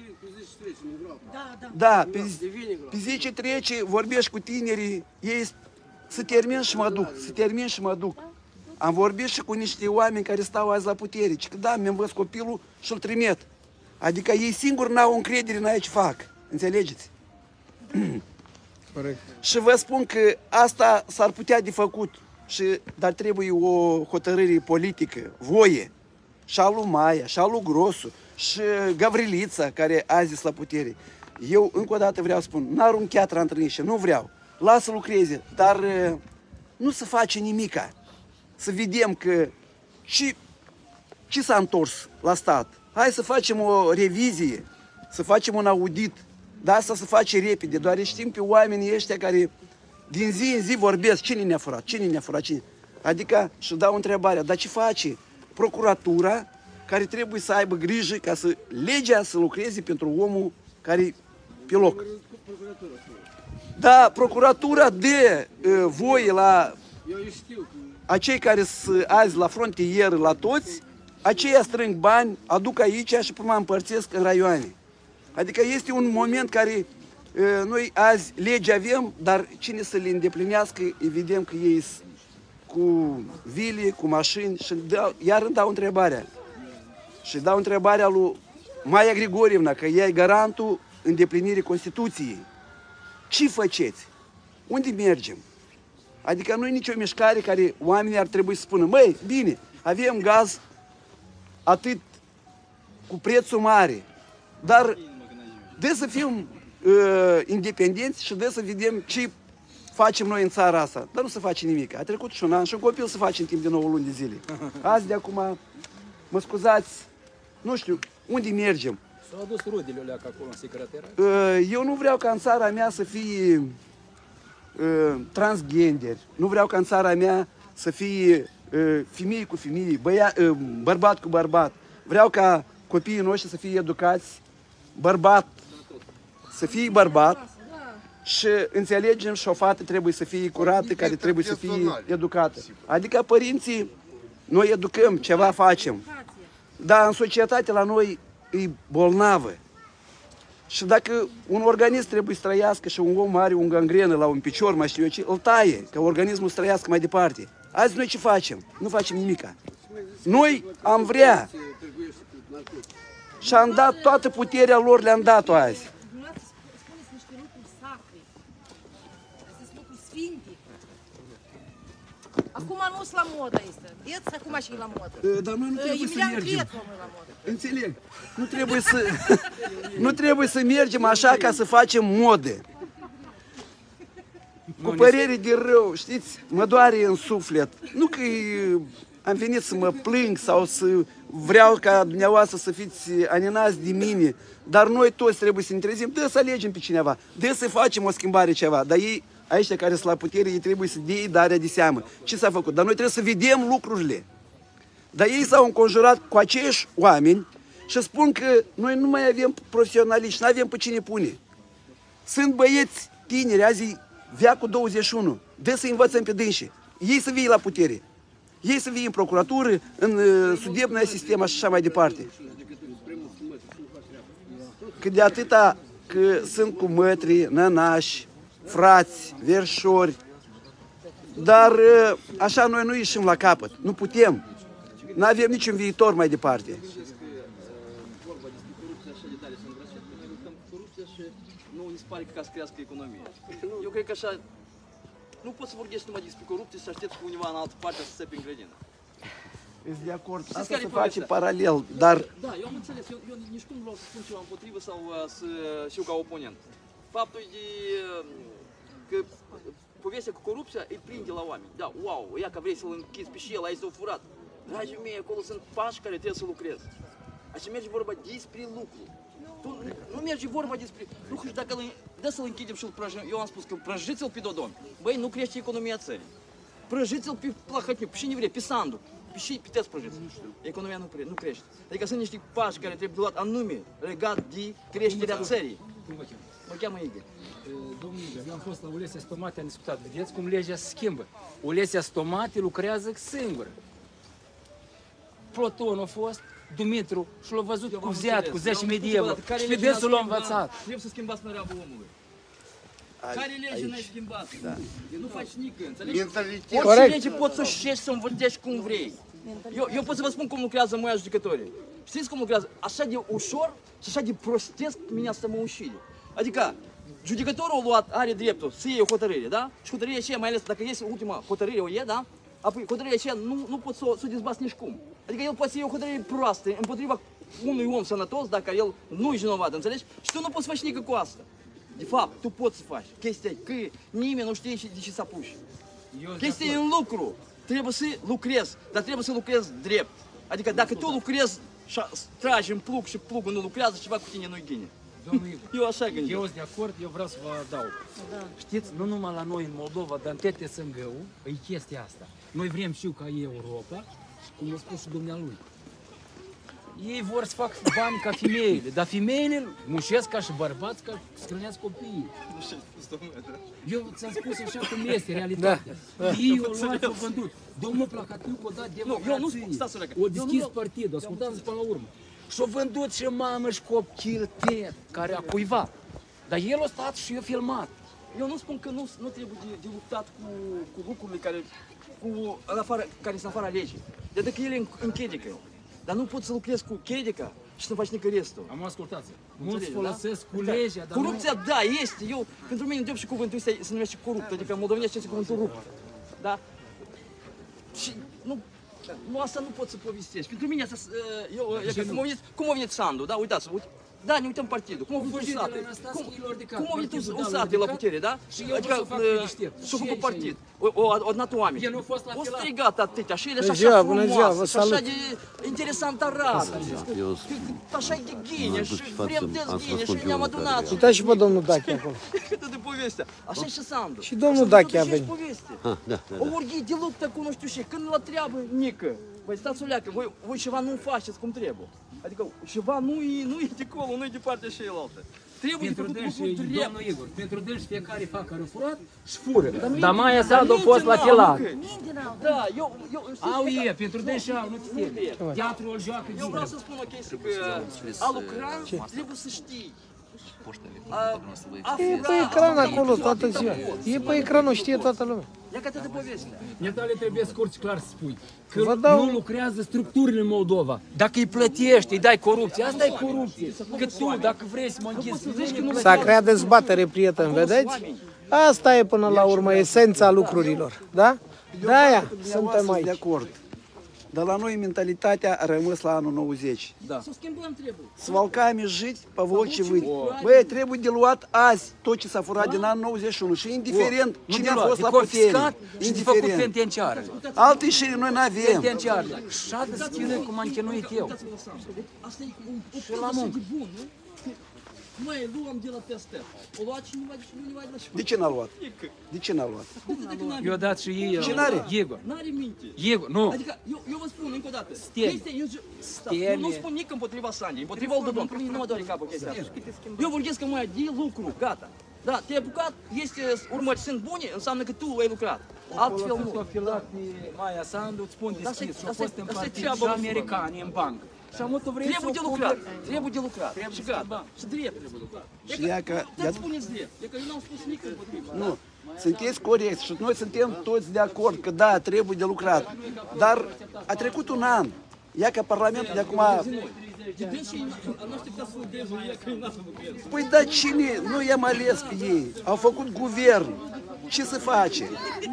Da, pe zi ce trece, vorbești cu tinerii, ei să termin și mă duc, să termin și mă duc. Am vorbit și cu niște oameni care stau azi la putere, că da, mi-am văzut copilul și îl trimit. Adică ei singuri n-au încredere în aia ce fac, înțelegeți? Corect. Și vă spun că asta s-ar putea de făcut, dar trebuie o hotărâre politică, voie. Și a lui Maia, și a lui Grosu, și Gavrilița, care azi este la putere. Eu încă o dată vreau să spun, n-arunc chiatra între niște, nu vreau. Lasă lucreze, dar nu se face nimica. Să vedem că ce s-a întors la stat. Hai să facem o revizie, să facem un audit. Dar asta se face repede, doar știm pe oamenii ăștia care din zi în zi vorbesc cine ne-a furat, cine ne-a furat, cine. Adică și dau întrebarea, dar ce face procuratura care trebuie să aibă grijă ca să legea să lucreze pentru omul care e pe loc? Da, procuratura de voie la acei care sunt azi la frontier, la toți, aceia strâng bani, aduc aici și până împărțesc în raioane. Adică este un moment care noi azi legi avem, dar cine să le îndeplinească, evident că ei sunt cu vile, cu mașini și iar îmi dau întrebarea. Și dau întrebarea lui Maia Grigorievna, că ea e garantul îndeplinirii Constituției. Ce faceți? Unde mergem? Adică nu e nicio mișcare care oamenii ar trebui să spună, măi, bine, avem gaz atât cu prețul mare, dar de să fim independenți și de să vedem ce facem noi în țara asta. Dar nu se face nimic. A trecut și un an și un copil se face în timp de 9 luni de zile. Azi de acum, mă scuzați, nu știu, unde mergem? S-au adus rudele alea acolo în secretariat? Eu nu vreau ca în țara mea să fie transgender. Nu vreau ca în țara mea să fie femeie cu femeie, bărbat cu bărbat. Vreau ca copiii noștri să fie educați, bărbat să fie bărbat și înțelegem și o fată trebuie să fie curată, care trebuie să fie educată. Adică părinții, noi educăm, ceva facem. Dar în societate la noi e bolnavă. Și dacă un organism trebuie să trăiască și un om are un gangrenă la un picior, mai știu eu ce, îl taie, ca organismul să trăiască mai departe. Azi noi ce facem? Nu facem nimica. Noi am vrea și am dat toată puterea lor, le-am dat-o azi. Spuneți niște lucruri sacre. Sunt lucruri sfinte. Acum nu sunt la modă este. Vedeți, acum și e la modă. Dar noi nu trebuie să Emilian mergem. Crețu nu e la modă. Înțeleg. Nu trebuie să mergem așa ca să facem modă. Cu părere de rău, știți, mă doare în suflet. Nu că am venit să mă plâng sau să vreau ca dumneavoastră să fiți aninați de mine, dar noi toți trebuie să ne trezim, dă să alegem pe cineva, dă să facem o schimbare ceva, dar ei, aici care sunt la putere, ei trebuie să dea darea de seamă. Ce s-a făcut? Dar noi trebuie să vedem lucrurile. Dar ei s-au înconjurat cu aceiași oameni și spun că noi nu mai avem profesionaliști, nu avem pe cine pune. Sunt băieți tineri, azi veacul 21, dă să învățăm pe dânsii. Ei să vie la putere. Ei să vie în procuratură, în sudebnă sistem și așa mai departe. Că de atâta că sunt cu mătri, nănași, frați, verșori, dar așa noi nu ieșim la capăt. Nu putem. Nu avem niciun viitor mai departe. Vorba despre corupție așa de tare se îngrășește, noi luptăm cu corupția și nu ni se pare că ca să crească economia. Eu cred că așa, nu poți să vorbești numai despre corupție și aștepți cu undeva în altă parte să țepi în grădină. Ești de acord. Știți Asta care se e face povestea? paralel, dar Da, eu am înțeles, eu nici cum nu vreau să spun ceva împotrivă sau să știu ca oponent. Faptul e că povestea cu corupția îi prinde la oameni. Da, wow, ia că vrei să-l închizi pe și el, aici s-au furat. Dragii mei, acolo sunt pași care trebuie să lucrezi. Așa merge vorba despre lucru. Nu merge vorba despre lucru și dacă dă să-l închidem și îl prăjim. Eu am spus că prăjiți-l pe Dodon. Băi, nu crește economia țării. Prăjiți-l pe Plahotniuc, pe cine vrei, pe Sandu. Pe și puteți prăjiți. Economia nu crește. Adică sunt niște pași care trebuie luat anume legat de creșterea țării. Mă cheamă Igor. Domnul Igor, eu am fost la Ulesia Stomate, am discutat. Vedeți cum legea se schimbă. Ulesia Stomate lucrează singură. Ploton a fost, Dumitru, și l-a văzut cu zeat, cu 10.000 de euro. Și pe dânsul l-a învățat. Trebuie să schimbați năreabă omului. Care lege n-ai schimbat? Nu faci nică, înțelegi? Orice lege poți să o șești, să o învârtești cum vrei. Eu pot să vă spun cum lucrează moia judecătorii. Știți cum lucrează? Așa de ușor și așa de prostesc mine asta mă ușile. Adică, judecătorul are dreptul să iei o hotărâre, da? Și hotărârea aceea, mai ales dacă este ultima hotărâre, o ie, da? Apoi hotărârea aceea nu poți să o dezbați nici cum. Adică el poate să iei o hotărâre proastă împotriva unui om sănătos, dacă el nu e vinovat, înțelegi? Și tu nu poți să faci nică cu asta. De fapt, tu poți să faci. Chestia e că nimeni nu știe de ce să apuci. Chestia e în lucru. Trebuie să lucrezi, dar trebuie să lucrezi drept. Adică dacă tu lucrezi și tragi în plug și plugul nu lucrează, ceva cu tine nu-i bine. Domnul Igor, eu așa gândesc. Eu sunt de acord, eu vreau să vă adaug. Da. Știți, nu numai la noi în Moldova, dar în toate SNG-ul, e chestia asta. Noi vrem și ca Europa, și cum a spus și dumnealui. Ei vor să fac bani ca femeile, dar femeile mușesc ca și bărbați ca să hrănească copiii. Eu ți-am spus așa cum este realitatea. Ei o luat, o vândut. Domnul Plahotniuc o dat democrație. O deschis partidul, ascultați până la urmă. Și-o vândut și mamă și copil tet, care a cuiva. Dar el a stat și eu filmat. Eu nu spun că nu trebuie de luptat cu lucrurile care sunt afara legii. De dacă ele închedică. Dar nu poți să lucrezi cu chedica și să faci nică restul. Am ascultat. Mulți folosesc cu legea, dar corupția, da, este. Pentru mine, de și cuvântul ăsta se numește corupt, adică în moldovenește este cuvântul rupt. Da? Și nu asta nu pot să povestești. Pentru mine asta, cum a venit Sandu, da? Uitați, da, ne uităm partidul. Cum a venit USAT la putere, da? Adică s-a făcut partid. O adunat oameni. O strigat atâtea și ele așa frumoasă, și așa de interesant arată. Așa e de ghine și vrem de ghine și ne-am adunat. Uitați și pe domnul Dachi acolo. Câtă de povestea. Așa e și Sandu. Și domnul Dachi a venit. O urghie de luptă cu nu știu ce, când la treabă, nică. Băi, stați o leacă, voi ceva nu faceți cum trebuie. Adică ceva nu e de acolo, nu e de partea cealaltă. Trebuie pentru de dânsi, făcut drept. domnul Igor, pentru dânsi fiecare fac care furat și fură. Dar Maia Sandu a fost la filat. Da, eu Au e, pentru dânsi au, nu ți trebuie. Teatrul îl joacă eu vreau să spun o chestie, că a lucra trebuie să știi. E pe ecran acolo toată ziua. E pe ecran, o știe toată lumea. Ia că de poveste. Netale trebuie scurt și clar să spui că nu lucrează structurile în Moldova. Dacă îi plătești, îi dai corupție, asta e corupție. Că tu, dacă vrei să mă închizi, S-a creat dezbatere, prieteni, vedeți? Asta e până la urmă esența lucrurilor, da? De-aia suntem aici. De acord. Dar la noi mentalitatea a rămas la anul 90. Da. Să schimbăm trebuie. С волками жить, по волчьи выть. Băi, trebuie de luat azi tot ce s-a furat din anul 91 și indiferent cine a fost la putere. și de făcut penitenciară. Alte ieșiri noi n-avem. Penitenciară. Și de stilă cum am chinuit eu. Asta e un proces de bun, nu? Noi luăm de la peste. O luat cineva și nu ne mai dă. De ce n-a luat? De ce n-a luat? Eu dat și ei. Ce n-are? Igor. N-are minte. Igor, nu. Adică, eu vă spun încă o dată. Stele. Eu nu spun nici împotriva Sandei, împotriva lui Dodon. Pe mine nu mă doare capul chestia asta. Eu vorbesc că mai de lucru, gata. Da, te-ai apucat, urmări sunt bune, înseamnă că tu ai lucrat. Altfel nu. S-a filat pe Maia Sandu, îți spun deschis, și-a fost în partid și americani în bancă. Și am vrei trebuie de lucrat, trebuie de lucrat. Și gata. Și drept trebuie lucrat. Și ea că... Dați spuneți drept, e că eu n-am spus nici împotriva. Nu, sunteți corecți și noi suntem toți de acord că da, trebuie de lucrat. Dar a trecut un an. Ia că Parlamentul de acum... Păi da, cine? Nu i-am ales pe ei. Au făcut guvern. Ce se face?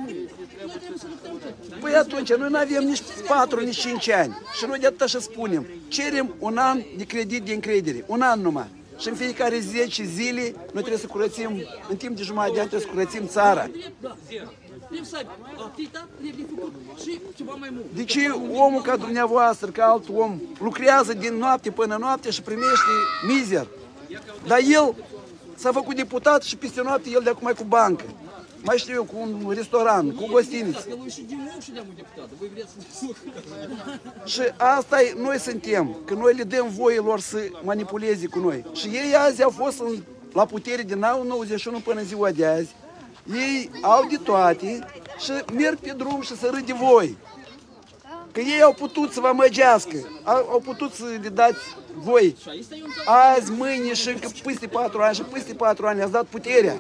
Păi atunci, noi nu avem nici 4, nici 5 ani. Și noi de atât așa spunem. Cerem un an de credit de încredere. Un an numai. Și în fiecare 10 zile noi trebuie să curățim, în timp de jumătate de an trebuie să curățim țara. Trebuie să aibă atâta, trebuie făcut și ceva mai mult. Deci omul ca dumneavoastră, ca alt om, lucrează din noapte până noapte și primește mizer. Dar el s-a făcut deputat și peste noapte el de acum e cu bancă. Mai știu eu, cu un restaurant, cu gostiniță. Că noi și din nou și de-am deputat. Voi vreți să Și asta noi suntem, că noi le dăm voie lor să manipuleze cu noi. Și ei azi au fost la putere din anul 91 până în ziua de azi. Ei au de toate și merg pe drum și să râde voi. Că ei au putut să vă amăgească, au putut să le dați voi. Azi, mâine și încă peste 4 ani și peste 4 ani le-ați dat puterea.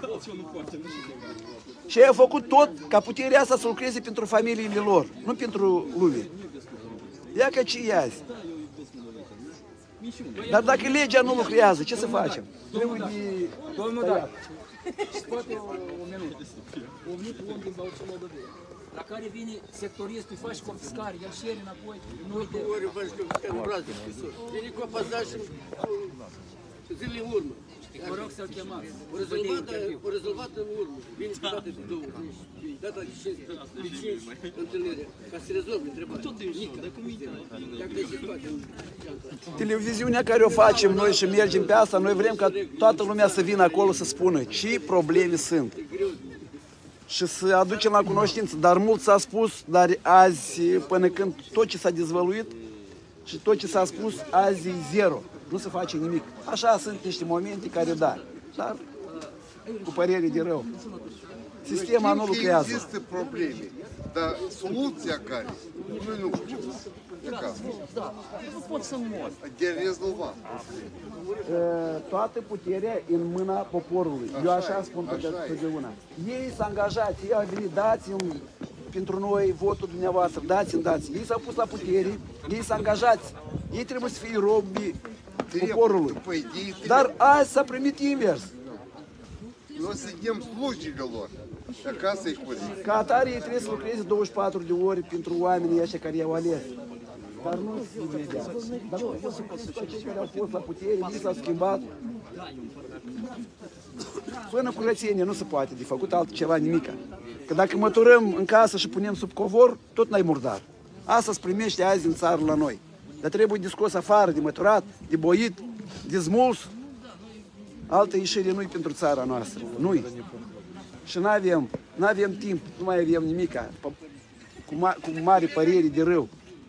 Și ei au făcut tot ca puterea asta să lucreze pentru familiile lor, nu pentru lume. Ia că ce e azi. Dar dacă legea nu lucrează, ce să facem? Trebuie de... Domnul Dac, scoate un minut. O venit un om din Bauță Moldovei, la care vine sectoristul, faci confiscare, el șeri înapoi, nu uite. Ori faci confiscare, nu brazi de scrisori. Vine cu apăsat și zilele în urmă. Vă rog să-l chemați. O rezolvat în urmă. Vine cu data de 20. Data de 5 întâlnire. Ca să rezolve întrebarea. Tot de mică, dar cum uite? Dacă se scoate în geanta. Televiziunea care o facem noi și mergem pe asta, noi vrem ca toată lumea să vină acolo să spună ce probleme sunt. Și să aducem la cunoștință. Dar mult s-a spus, dar azi, până când tot ce s-a dezvăluit și tot ce s-a spus, azi e zero. Nu se face nimic. Așa sunt niște momente care da. Dar cu părere de rău. Sistema nu lucrează. Există probleme, dar soluția care? Noi nu știm. nu pot să mor. De rezolvat. Toată puterea în mâna poporului. Eu așa spun totdeauna. Ei s-au angajat, ei au venit, dați-mi pentru noi votul dumneavoastră, dați-mi. Ei s-au pus la putere, ei s-au angajat. Ei trebuie să fie robi poporului. Dar azi s-a primit invers. Noi suntem slujile lor. Acasă e poziție. Ca atare ei trebuie să lucreze 24 de ore pentru oamenii ăștia care i-au ales. Dar nu imediat. Dar nu pot să cei care au fost la putere, ei s-au schimbat. Până curățenie nu se poate de făcut altceva nimica. Că dacă măturăm în casă și punem sub covor, tot n-ai murdar. Asta se primește azi în țară la noi. Dar trebuie de scos afară, de măturat, de boit, de smuls. Altă ieșire nu-i pentru țara noastră. Nu-i. Și n-avem timp, nu mai avem nimica. Cu mare părere de rău.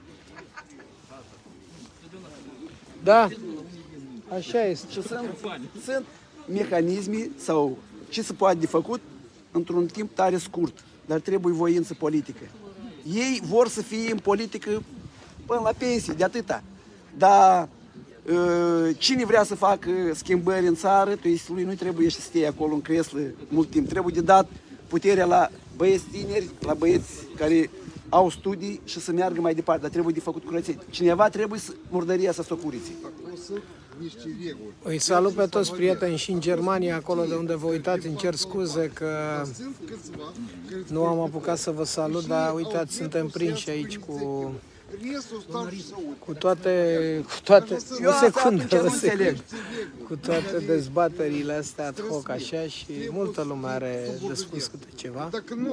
Da, așa este. Și sunt mecanisme sau ce se poate de făcut într-un timp tare scurt, dar trebuie voință politică. Ei vor să fie în politică până la pensie, de atâta. Dar cine vrea să facă schimbări în țară, lui nu trebuie să stea acolo în creslă mult timp. Trebuie de dat puterea la băieți tineri, la băieți care au studii și să meargă mai departe, dar trebuie de făcut curățenie. Cineva trebuie să murdăria să o curițe. Îi salut pe toți prieteni și în Germania, acolo de unde vă uitați, îmi cer scuze că nu am apucat să vă salut, dar uitați, suntem prinși aici cu toate o secundă, cu toate dezbaterile astea ad hoc așa și multă lume are de spus câte ceva.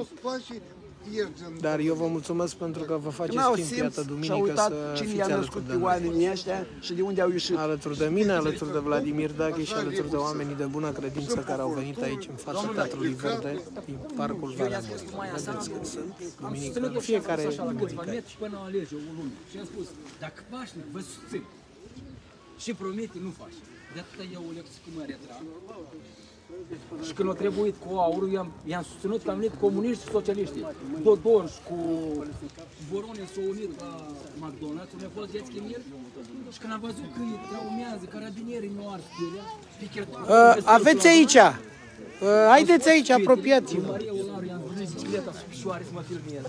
Dar eu vă mulțumesc pentru că vă faceți timp, iată, duminică să fiți alături de oamenii ăștia și de unde au ieșit. Alături de mine, alături de Vladimir Dache și alături de oamenii de bună credință care au venit aici în fața Teatrului Verde, din Parcul Valea Mării. Vedeți că sunt duminică, în fiecare duminică. Până alege o lume. Și am spus, dacă pașnic vă susțin și promite, nu faci. De atâta eu o lecție cum mă retrag. Și când a trebuit cu aurul, i-am susținut că am venit comuniști și socialiști. Dodon și cu Voronin s-au unit la McDonald's, unde a fost Iețchi Mir. Și când am văzut că îi traumează, carabinierii nu ars pielea, Aveți aici, haideți aici, apropiați-vă. Maria Olaru, i-am văzut bicicleta sub picioare să mă filmeze.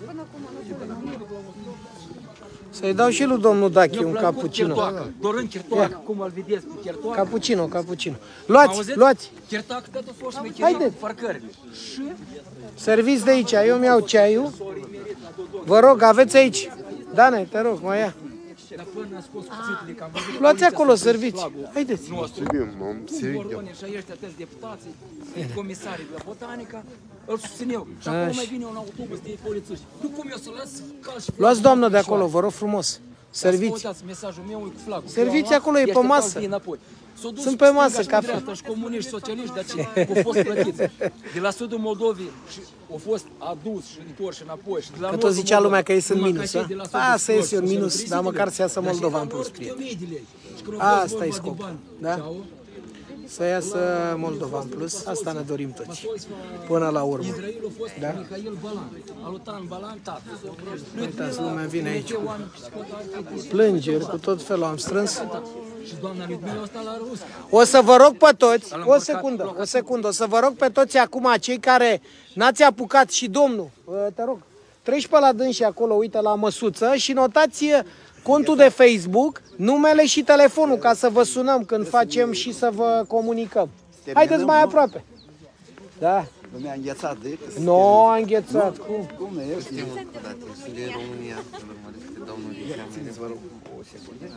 Să-i dau și lui domnul Dache un cappuccino. Dorin Chirtoacă, cum îl vedeți pe Chirtoacă? Cappuccino. Luați! Chirtoacă tot a fost șmecherie cu parcările. Și Serviți de aici, eu mi-au ceaiul. Vă rog, aveți aici. Dane, te rog, mai ia. Dar până a scos cuțitele, că am văzut... Luați acolo, serviți. Haideți. Trebuie, m-am servit de Cordone și ăștia atâți deputații, comisarii de botanică, îl susțineau. Și acolo mai vine un autobuz de polițiști. Nu cum eu să las cal și... Luați, doamnă, de acolo, vă rog frumos. Serviți. Ascultați mesajul meu cu flagul. Serviți acolo, e pe masă. Sunt pe masă, cafea. Și comuniști, socialiști, dar ce au fost plătiți. De la sudul Moldovei au fost adus și întors și înapoi. Și de la Că tot nordul zicea lumea că Moldovei, ei sunt numai minus, ca a? cei de la sudul A, să iese un nord, minus, sunt dar măcar să iasă dar și Moldova la în plus, nord, prieteni. 1000 de lei. Și când au fost Asta e vorba de scopul, bani, da? ceau, Să iasă Moldova în plus, asta ne dorim toți, până la urmă. Israelul a fost Mihail Balan, Alutan Balan, tată. Uitați, lumea vine aici cu Oameni psihoterapeutici. plângeri, cu tot felul, am strâns. Și doamna Людмила asta la rus. O să vă rog pe toți, o secundă, o să vă rog pe toți acum, cei care n-ați apucat și domnul, te rog, treci pe la dânsi acolo, uite la măsuță și notați contul de Facebook, numele și telefonul ca să vă sunăm când facem și să vă comunicăm. Haideți mai aproape. Da. Lumea a înghețat de... Nu a înghețat. Cum? Cum ne ești? Sunt din România, dau notiția. Vă rog, o secundă.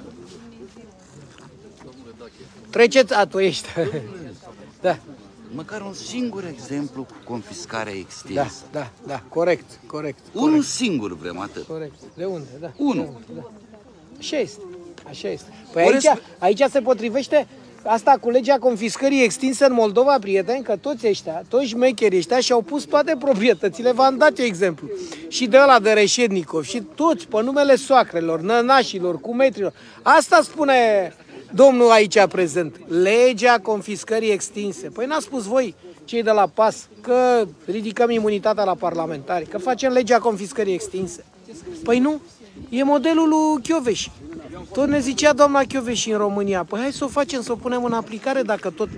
Treceți, a, tu ești. Da, Măcar un singur exemplu cu confiscarea extinsă. da, corect. Unul singur vrem, atât. Corect. De unde? Da. Unul. Așa este. Păi aici se potrivește asta cu legea confiscării extinsă în Moldova, prieteni, că toți ăștia, toți șmecherii ăștia și-au pus toate proprietățile, v-am dat eu exemplu. Și de ăla de Reșednicov, și toți pe numele soacrelor, nănașilor, cumetrilor. Asta spune domnul aici prezent, legea confiscării extinse. Păi n-a spus voi, cei de la PAS, că ridicăm imunitatea la parlamentari, că facem legea confiscării extinse. Păi nu, e modelul lui Chioveși. Tot ne zicea doamna Chioveși în România. Păi hai să o facem, să o punem în aplicare dacă tot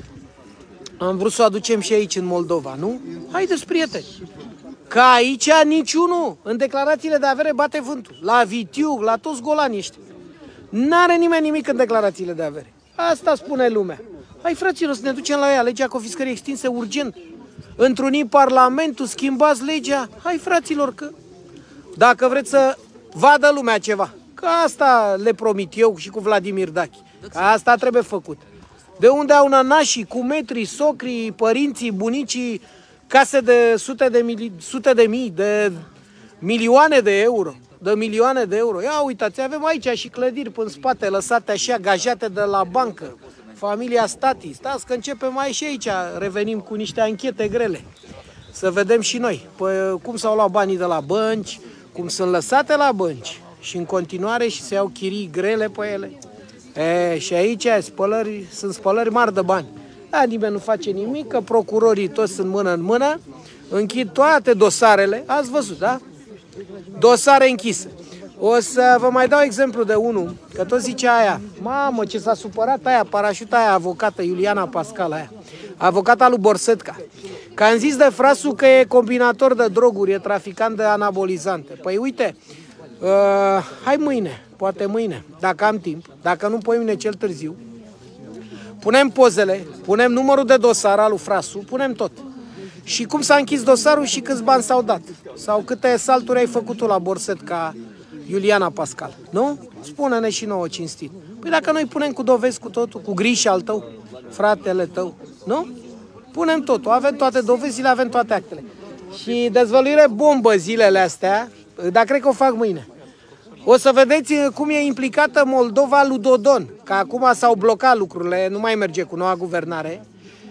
am vrut să o aducem și aici în Moldova, nu? Haideți, prieteni! Că aici niciunul în declarațiile de avere bate vântul. La Vitiug, la toți golanii ăștia. N-are nimeni nimic în declarațiile de avere. Asta spune lumea. Hai, fraților, să ne ducem la ea, legea confiscării extinse urgent. Întrunim Parlamentul, schimbați legea. Hai, fraților, că dacă vreți să vadă lumea ceva, că asta le promit eu și cu Vladimir Dachi. Că asta trebuie făcut. De unde au nănașii, cumetrii, socrii, părinții, bunicii, case de sute de mii, de milioane de euro. De milioane de euro. Ia uitați, avem aici și clădiri în spate, lăsate așa, gajate de la bancă. Familia Stati. Stați că începem mai și aici, revenim cu niște anchete grele. Să vedem și noi cum s-au luat banii de la bănci, cum sunt lăsate la bănci și în continuare și se iau chirii grele pe ele. Și aici sunt spălări mari de bani. Da, nimeni nu face nimic, că procurorii toți sunt mână în mână, închid toate dosarele, ați văzut, da? Dosare închise. O să vă mai dau exemplu de unul, că tot zicea aia, mamă, ce s-a supărat aia, parașuta aia, avocată, Iuliana Pascal aia, avocata lui Borsetca, că am zis de frasul că e combinator de droguri, e traficant de anabolizante. Păi uite, hai mâine, poate mâine, dacă am timp, dacă nu poimine cel târziu, punem pozele, punem numărul de dosar al lui frasul, punem tot. Și cum s-a închis dosarul și câți bani s-au dat. Sau câte salturi ai făcut tu la Borsetca, Iuliana Pascal, nu? Spune-ne și nouă cinstit. Păi dacă noi punem cu dovezi cu totul, cu Grișa al tău, fratele tău, nu? Punem totul, avem toate dovezile, avem toate actele. Și dezvăluire bombă zilele astea, dar cred că o fac mâine. O să vedeți cum e implicată Moldova lui Dodon, că acum s-au blocat lucrurile, nu mai merge cu noua guvernare,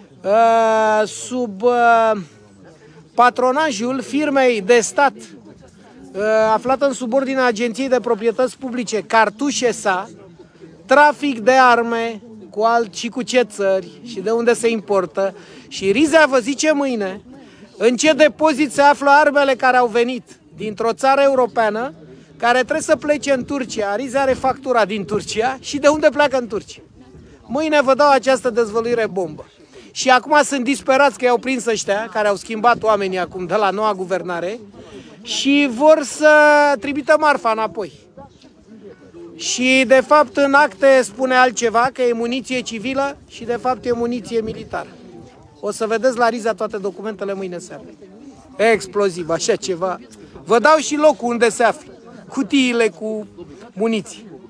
sub patronajul firmei de stat aflată în subordinea Agenției de Proprietăți Publice, Cartușesa, trafic de arme și cu ce țări și de unde se importă. Și Rizea vă zice mâine în ce depozit se află armele care au venit dintr-o țară europeană, care trebuie să plece în Turcia. Rizea are factura din Turcia și de unde pleacă în Turcia. Mâine vă dau această dezvăluire bombă. Și acum sunt disperați că i-au prins ăștia, care au schimbat oamenii acum de la noua guvernare, și vor să trimită marfa înapoi. Și de fapt în acte spune altceva, că e muniție civilă și de fapt e muniție militară. O să vedeți la Riza toate documentele mâine seară. Exploziv, așa ceva. Vă dau și locul unde se află. Cutiile cu muniții.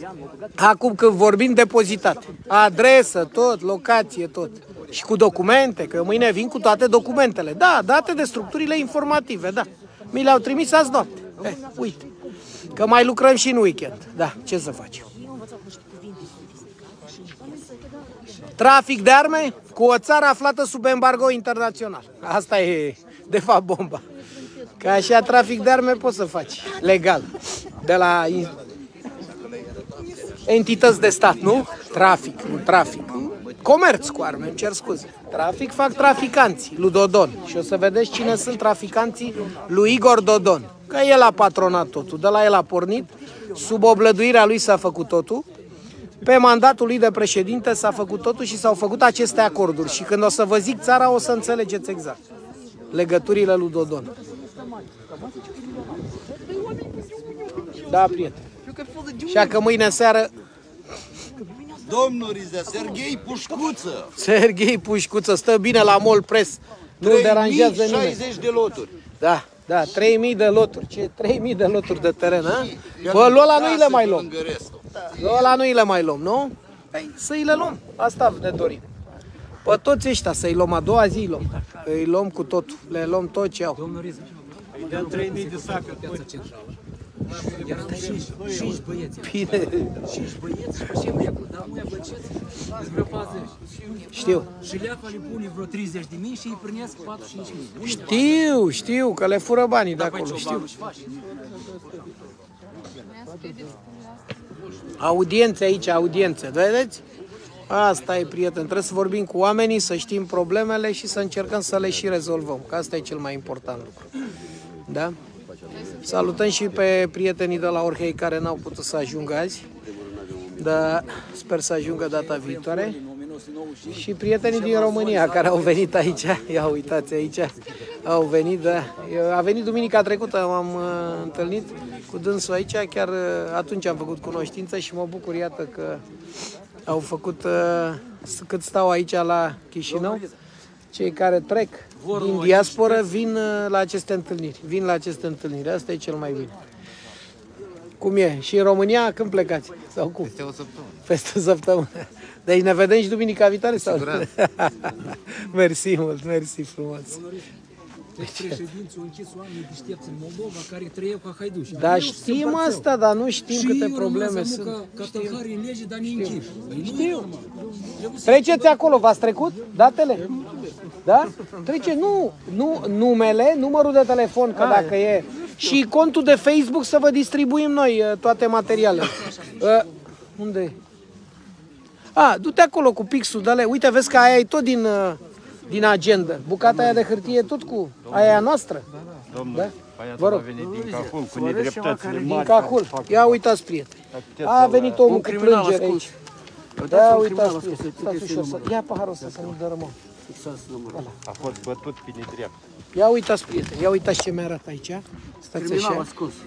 Acum când vorbim depozitat, adresă, tot, locație, tot. Și cu documente, că mâine vin cu toate documentele. Da, date de structurile informative, da. Mi le-au trimis azi noapte. Uite, că mai lucrăm și în weekend. Da, ce să facem? Trafic de arme cu o țară aflată sub embargo internațional. Asta e, de fapt, bomba. Că așa trafic de arme poți să faci, legal. De la entități de stat, nu? Trafic. Comerț cu arme, îmi cer scuze. Trafic fac traficanții, lui Dodon. Și o să vedeți cine sunt traficanții lui Igor Dodon. Că el a patronat totul, de la el a pornit, sub oblăduirea lui s-a făcut totul, pe mandatul lui de președinte s-a făcut totul și s-au făcut aceste acorduri. Și când o să vă zic țara, o să înțelegeți exact legăturile lui Dodon. Da, prieten. Așa că mâine seară... Domnul Rizea, Serghei Pușcuță. Serghei Pușcuță, stă bine la Mall Press. Nu-l deranjează nimeni. 60 de loturi. Da, 3000 de loturi. Ce 3000 de loturi de teren, a? Bă, lui ăla nu-i le mai luăm. Lui ăla nu-i le mai luăm, nu? Păi, să-i le luăm. Asta ne dorim. Pe toți ăștia să-i luăm, a doua zi îi luăm. Îi luăm cu totul. Le luăm tot ce au. Domnul Riză, îi dăm 3000 de sac pe piața centrală. Iar 5 băieți. Bine. 5 băieți și facem reguli, dar nu băceți, ați vreo 40. Știu. Și leaca le pune vreo 30.000 și îi prânesc 45.000. Știu, că le fură banii de acolo, știu. Audiențe aici, audiențe, vedeți? Asta e, prieten, trebuie să vorbim cu oamenii, să știm problemele și să încercăm să le și rezolvăm, că asta e cel mai important lucru. Da? Salutăm și pe prietenii de la Orhei care n-au putut să ajungă azi, dar sper să ajungă data viitoare. Și prietenii din România care au venit aici, ia uitați aici, au venit, da. A venit duminica trecută, m-am întâlnit cu dânsul aici, chiar atunci am făcut cunoștință și mă bucur, iată că au făcut, cât stau aici la Chișinău, cei care trec din diasporă vin la aceste întâlniri, asta e cel mai bine. Cum e? Și în România când plecați? Sau cum? Peste o săptămână. Peste o săptămână. Deci ne vedem și duminica viitoare? Sau? Mersi mult, mersi frumos. Deci președinții au închis oamenii deștepți în Moldova care trăiau ca haiduși. Da, știm asta, dar nu știm câte probleme sunt. Ca tălhari în lege, dar ne închid. Știu. Treceți acolo, v-ați trecut datele? Da? Trece, nu, numele, numărul de telefon, că dacă e, și contul de Facebook să vă distribuim noi toate materialele. Unde e? Du-te acolo cu pixul, dă-le. Uite, vezi că aia e tot din agenda. Bucata aia de hârtie e tot cu aia noastră. Domnule, vă rog. a venit din Cahul cu nedreptățile mari. Din Cahul. Ia uitați, prieteni. A venit omul cu plângere aici. Ia uitați, prieteni. Stați ușor să... Ia paharul ăsta să nu dărâmăm. A fost bătut pe nedrept. Ia uitați, prieteni. Ia uitați ce mi-arată aici. Stați așa.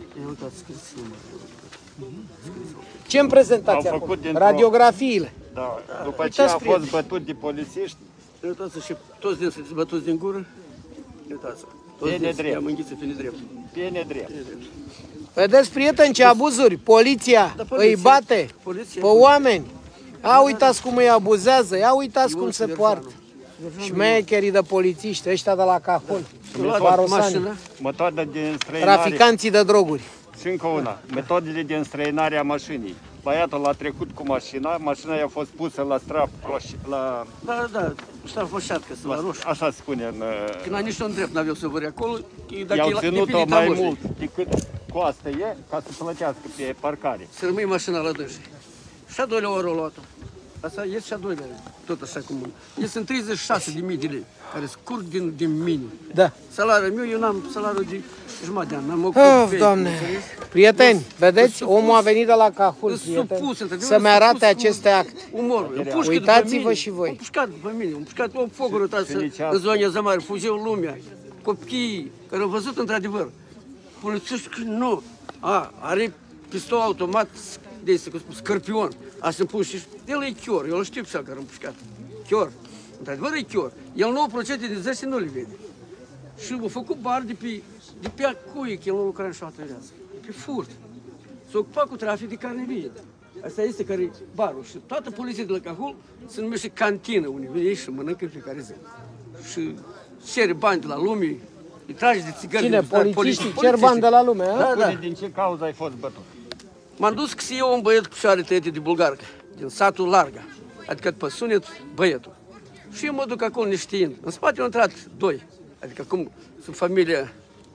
Ce-mi prezentați acolo? Radiografiile. Da, după ce a fost bătut de polițiști. Uitați și toți dinții bătuți din gură. Uitați. Pe nedrept. I-am înghițit pe nedrept. Pe nedrept. Vedeți, prieteni, ce abuzuri. Poliția îi bate pe oameni. Ia uitați cum îi abuzează. Ia uitați cum se poartă. Șmecherii de polițiști, ăștia de la Cahul. Metodă de înstrăinare. Traficanții de droguri. Și încă una. Metodele de înstrăinare a mașinii. Băiatul a trecut cu mașina i-a fost pusă la strap la... Da, strap roșatcă, la roșu. Așa spune în... Când n-ai nici un drept, n-aveau să vări acolo. I-au ținut-o mai mult decât coastă e, ca să plătească pe parcare. Să rămâi mașina la dânsii. Și a doilea oră o luat-o. Asta este și a doilea, tot așa cum... Eu sunt 36.000 de lei, care scurg din mine. Da. Salariul meu, eu n-am salariul de jumătate de an. N-am ocupat. Doamne! Prieteni, vedeți? Omul a venit de la Cahul, prieteni, să-mi arate aceste acte. Uitați-vă și voi. Au pușcat pe mine, au pușcat o focuri, uitați, în zona Zamare, fugeau lumea, copiii care au văzut într-adevăr. Polițiști, nu, are pistol automat, de scărpion, așa pun și el e chior, eu îl știu pe cel care a pușcat. Chior, într-adevăr e chior. El 9% de 10 nu le vede. Și a făcut bani de pe acuie, că el nu lucra în șoată viață. De pe furt. S-a ocupat cu trafic de carne vie. Asta este care e barul. Și toată poliția de la Cahul se numește cantină, unde vine și mănâncă în fiecare zi. Și cere bani de la lume, îi trage de țigări. Cine? Polițiștii? Cer bani de la lume, a? Da. Din ce cauză ai fost bătut? M-am dus să iau un băiet cu picioare tăiate de bulgarcă, din satul Larga, adică pe sunet băietul. Și eu mă duc acolo neștiind. În spate au intrat doi, adică acum sunt familia,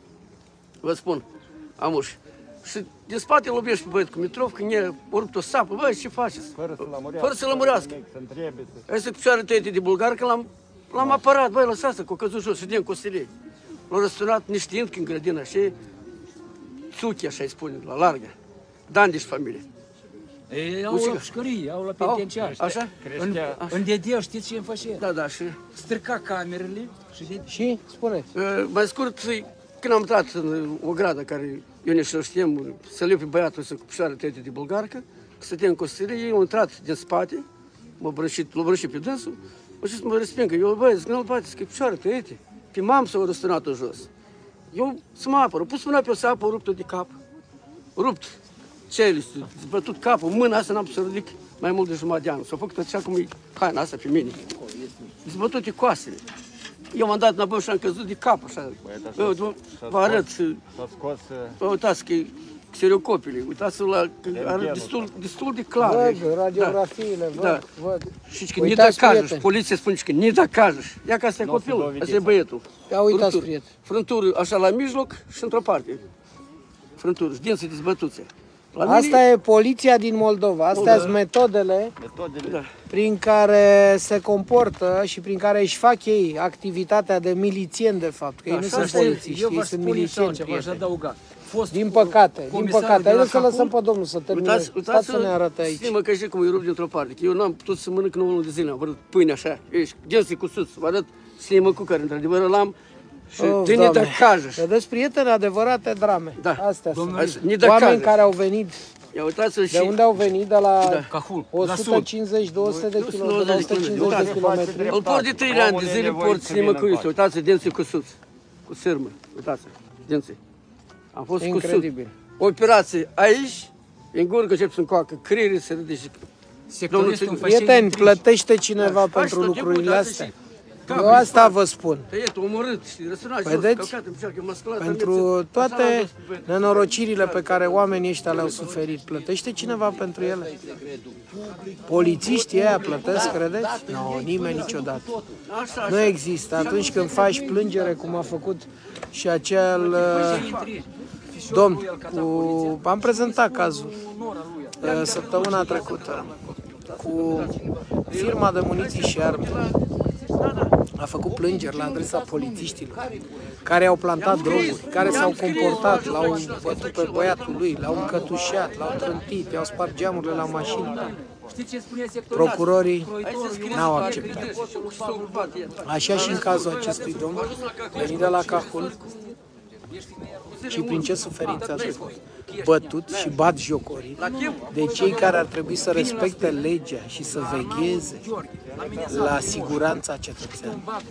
vă spun, amuși. Și din spate îl lovește pe băiet cu mitrovcă, ne-a rupt o sapă, băi, ce faceți? Fără să lămurească. Asta cu picioare tăiate de bulgarcă l-am apărat, băi, lăsați-o, că a căzut jos, ședem costelei. L-au răsturnat neștiind că în grădina și Țuchi, așa îi spune, la Larga. Dandiș familie. Ei, au la pușcărie, au la penitenciar. Așa? În Dedea, știți ce îmi face? Da, și... Strica camerele și spune. Mai scurt, când am intrat în o gradă care eu ne știam să le pe băiatul ăsta cu picioare tăiate de bulgarcă, că stătea în costire, ei au intrat din spate, l-au brășit pe dânsul, mă și să mă respingă. Eu, băi, zic, nu-l bateți, că picioare tăiate. Pe mamă s-au răsturnat-o jos. Eu să mă apăr, pus mâna pe o sapă, rupt-o de cap. Rupt. Ce bătut capul, mâna asta n-am putut să ridic mai mult de jumătate de an. S-a făcut așa cum e haina asta pe mine. S-a bătut de coastele. Eu m-am dat înapoi și am căzut de cap, așa. Vă arăt. S-a scos... Uitați că xerocopile, uitați-vă la... Arăt destul de clar. Văd radiografiile, văd. Și că ne dă poliția spune că ne dă cajăș. Ia că asta e copilul, asta e băietul. Ia uitați, prieten. Frântură așa la mijloc și într-o parte. Frântură, dinții dezbătuțe. Asta e poliția din Moldova, astea sunt metodele prin care se comportă și prin care își fac ei activitatea de milițieni, de fapt, că ei nu sunt polițiști, ei sunt milițieni. Din păcate, haideți să lăsăm pe domnul să termine. Uitați să ne arate aici. Știi-mă că știi cum îi rup dintr-o parte, că eu n-am putut să mănânc 9 luni de zile, am văzut pâine așa, ești genții cu sus, vă arăt slimă cu care, într-adevăr, l-am. Și tine de cajăș. Vedeți, prieteni, adevărate drame. Da. Astea sunt. Oameni care au venit. Ia uitați-l și... De unde au venit? De la Cahul, 150-200 de kilometri. Îl port de 3 ani de zile, port slimă cu iuste. Uitați-l, dinții cu sus. Cu sârmă. Uitați-l, dinții. Am fost cu sus. Operație aici, în gură că încep să-mi coacă creierii, se râde și... Prieteni, plătește cineva pentru lucrurile astea. Eu asta vă spun. Vedeți? Pentru toate nenorocirile pe care oamenii ăștia le-au suferit, plătește cineva pentru ele? Polițiștii ăia plătesc, credeți? Nu, nimeni niciodată. Nu există. Atunci când faci plângere, cum a făcut și acel domn, am prezentat cazul săptămâna trecută, cu firma de muniții și arme, a făcut plângeri la adresa polițiștilor care au plantat droguri, care s-au comportat, l-au bătut pe băiatul lui, l-au încătușat, l-au trântit, i-au spart geamurile la mașină. Procurorii n-au acceptat. Așa și în cazul acestui domn, venit de la Cahul, și prin ce suferință a trecut. Bătut și bat jocorit de cei care ar trebui să respecte legea și să vegheze la siguranța cetățenilor.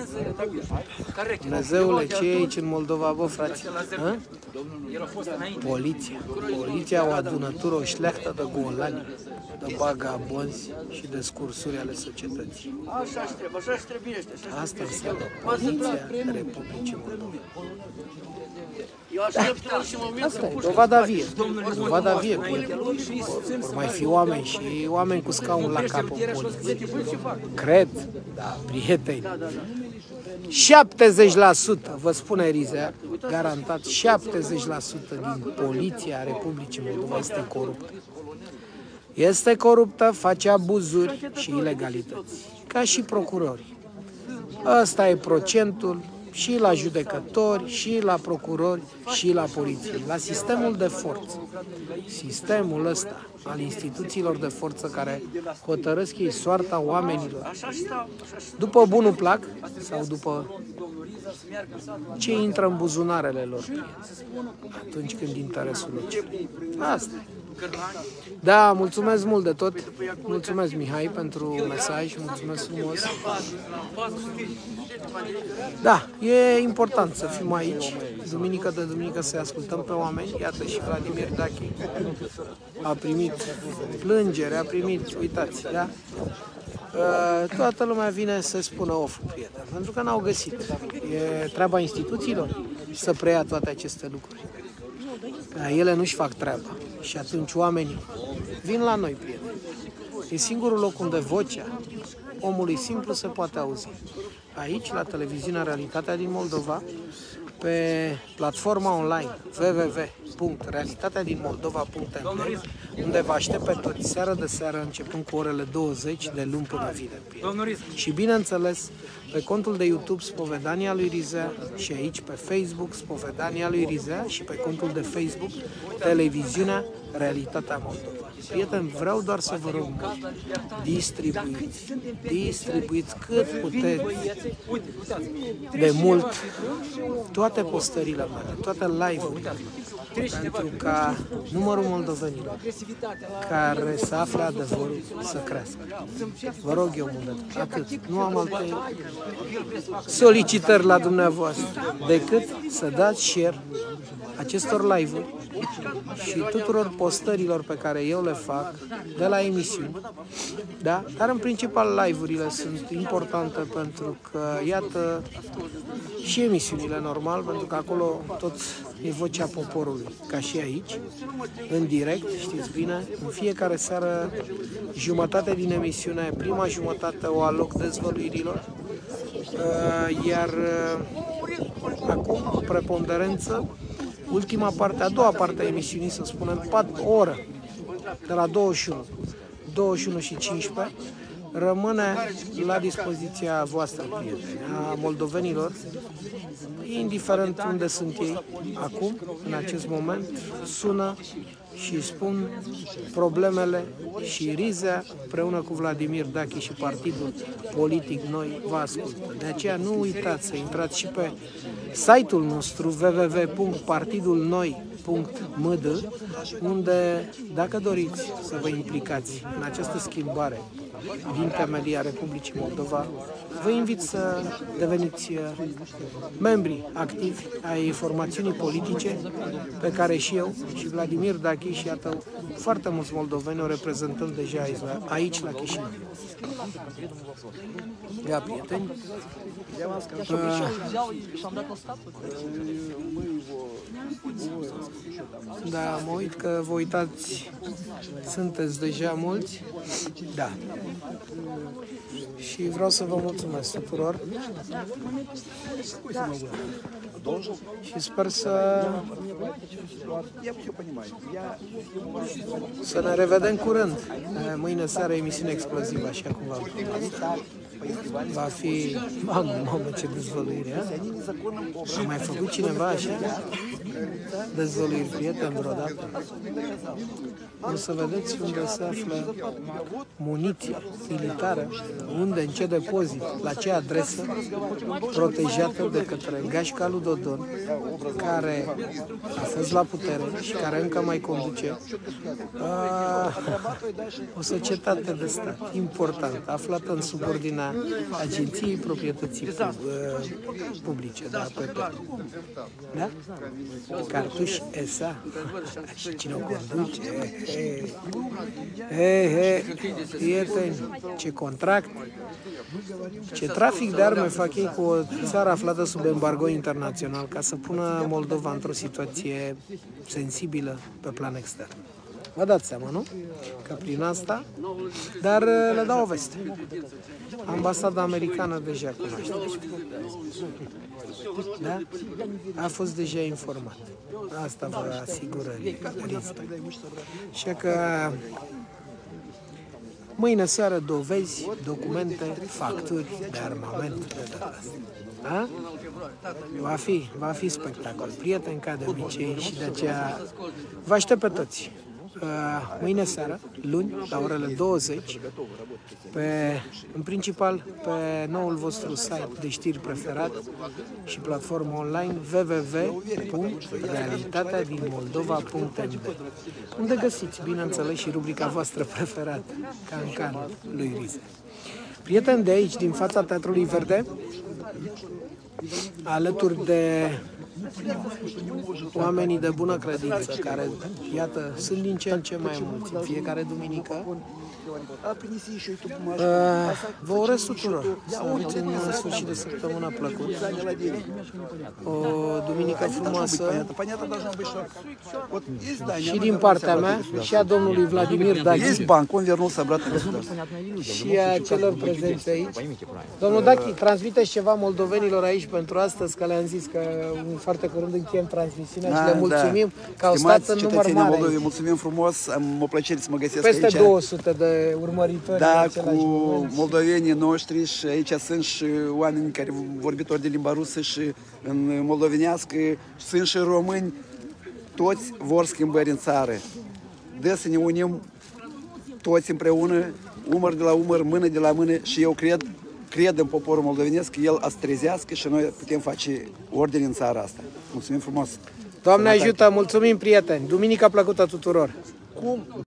Dumnezeule, ce e aici în Moldova, bă, fraților? Poliția o adunătură, o șleachtă de golani, de bagabonzi și de scursuri ale societății. Asta înseamnă Poliția Republicii Moldova. Asta e, dovada vie. Dovada vie. Vor mai fi oameni și oameni cu scaun la cap în poliție. Cred, da, prieteni. 70%, vă spune Rizea, garantat, 70% din poliția Republicii Moldova este coruptă. Este coruptă, face abuzuri și ilegalități, ca și procurorii. Ăsta e procentul și la judecători, și la procurori, și la poliție, la sistemul de forță. Sistemul ăsta al instituțiilor de forță care hotărăsc ei soarta oamenilor după bunul plac sau după ce intră în buzunarele lor atunci când interesul lor cere. Asta e. Da, mulțumesc mult de tot. Mulțumesc, Mihai, pentru mesaj. Mulțumesc frumos. Da, E important să fim aici, duminică de duminică, să ascultăm pe oameni. Iată, și Vladimir Dachi a primit plângere, a primit, uitați, da? Toată lumea vine să spună of, prieten, pentru că n-au găsit. E treaba instituțiilor să preia toate aceste lucruri. Ele nu-și fac treaba și atunci oamenii vin la noi, prieteni. E singurul loc unde vocea omului simplu se poate auzi. Aici, la televiziunea Realitatea din Moldova, pe platforma online www.realitateadinmoldova.md, unde vă aștept pe toți, seară de seară, începând cu orele 20 de luni până vineri. Și bineînțeles, pe contul de YouTube Spovedania lui Rizea și aici pe Facebook Spovedania lui Rizea și pe contul de Facebook Televiziunea Realitatea Moldova. Prieteni, vreau doar să vă rog, distribuiți cât puteți de mult toate postările mele, toate live-urile, pentru ca numărul moldovenilor care se află adevărul să crească. Vă rog eu mult, atât. Nu am alte solicitări la dumneavoastră decât să dați share acestor live-uri și tuturor postărilor pe care eu le fac de la emisiuni, da? Dar în principal live-urile sunt importante pentru că, iată, și emisiunile normal, pentru că acolo tot e vocea poporului, ca și aici, în direct, știți bine, în fiecare seară jumătate din emisiune, prima jumătate o aloc dezvăluirilor, iar acum preponderență, ultima parte, a doua parte a emisiunii, să spunem, o oră, de la 21 și 15, rămâne la dispoziția voastră, prieteni, a moldovenilor, indiferent unde sunt ei, acum, în acest moment, sună și spun problemele și Rizea, împreună cu Vladimir Dachi și partidul politic Noi, vă ascultă. De aceea nu uitați să intrați și pe site-ul nostru www.partidulnoi.md, unde, dacă doriți să vă implicați în această schimbare din temelia Republicii Moldova, vă invit să deveniți membri activi ai formațiunii politice pe care și eu și Vladimir Dachi și iată foarte mulți moldoveni o reprezentăm deja aici la Chișinău. Ia, prieteni, da, mă uit că vă uitați, sunteți deja mulți, da. Și vreau să vă mulțumesc tuturor și sper să ne revedem curând. Mâine seară emisiune explozivă, așa cum v-am spus. Va fi... Mamă, ce dezvăluire, a mai făcut cineva așa? Dezvăluiri, prieteni, vreodată? O să vedeți unde se află muniție militară, unde, în ce depozit, la ce adresă, protejată de către gașca lui Dodon, care a fost la putere și care încă mai conduce o societate de stat importantă, aflată în subordinea Agenției Proprietății Publice, da, PP. Da? Cartuș ESA. Și cine o conduce? Prieteni, ce contract, ce trafic de arme fac ei cu o țară aflată sub embargo internațional ca să pună Moldova într-o situație sensibilă pe plan extern. Vă dați seama, nu? Că prin asta, dar le dau o veste. Ambasada americană deja cunoaște. Da? A fost deja informat. Asta vă asigură Rizea. Așa că mâine seară dovezi, documente, facturi de armament de data asta. Da? Va fi spectacol. Prieteni, ca de obicei, și de aceea vă aștept pe toți. Mâine seară, luni, la orele 20, în principal pe noul vostru site de știri preferat și platformă online www.realitateadinmoldova.md, unde găsiți, bineînțeles, și rubrica voastră preferată, Cancan lui Rizea. Prieteni, de aici, din fața Teatrului Verde, alături de oamenii de bună credință, care, iată, sunt din ce în ce mai mulți în fiecare duminică. Vă urez tuturor să aveți un sfârșit de săptămână plăcut, o duminică frumoasă și din partea mea și a domnului Vladimir Dachi și a celor prezenți aici. Domnul Dachi, transmiteți ceva moldovenilor aici pentru astăzi, că le-am zis că foarte curând încheiem transmisiunea și le mulțumim că au stat în număr mare. Moldovei, mulțumim frumos, am o plăcere să mă găsesc aici. Peste 200 de urmăritori. Da, cu moldovenii noștri și aici sunt și oameni care vorbitori de limba rusă și în moldovenească, sunt și români, toți vor schimbări în țară. De să ne unim toți împreună, umăr de la umăr, mână de la mână și eu cred în poporul moldovenesc că el a să trezească și noi putem face ordine în țara asta. Mulțumim frumos! Doamne ajută, mulțumim prieteni! Duminica plăcută tuturor!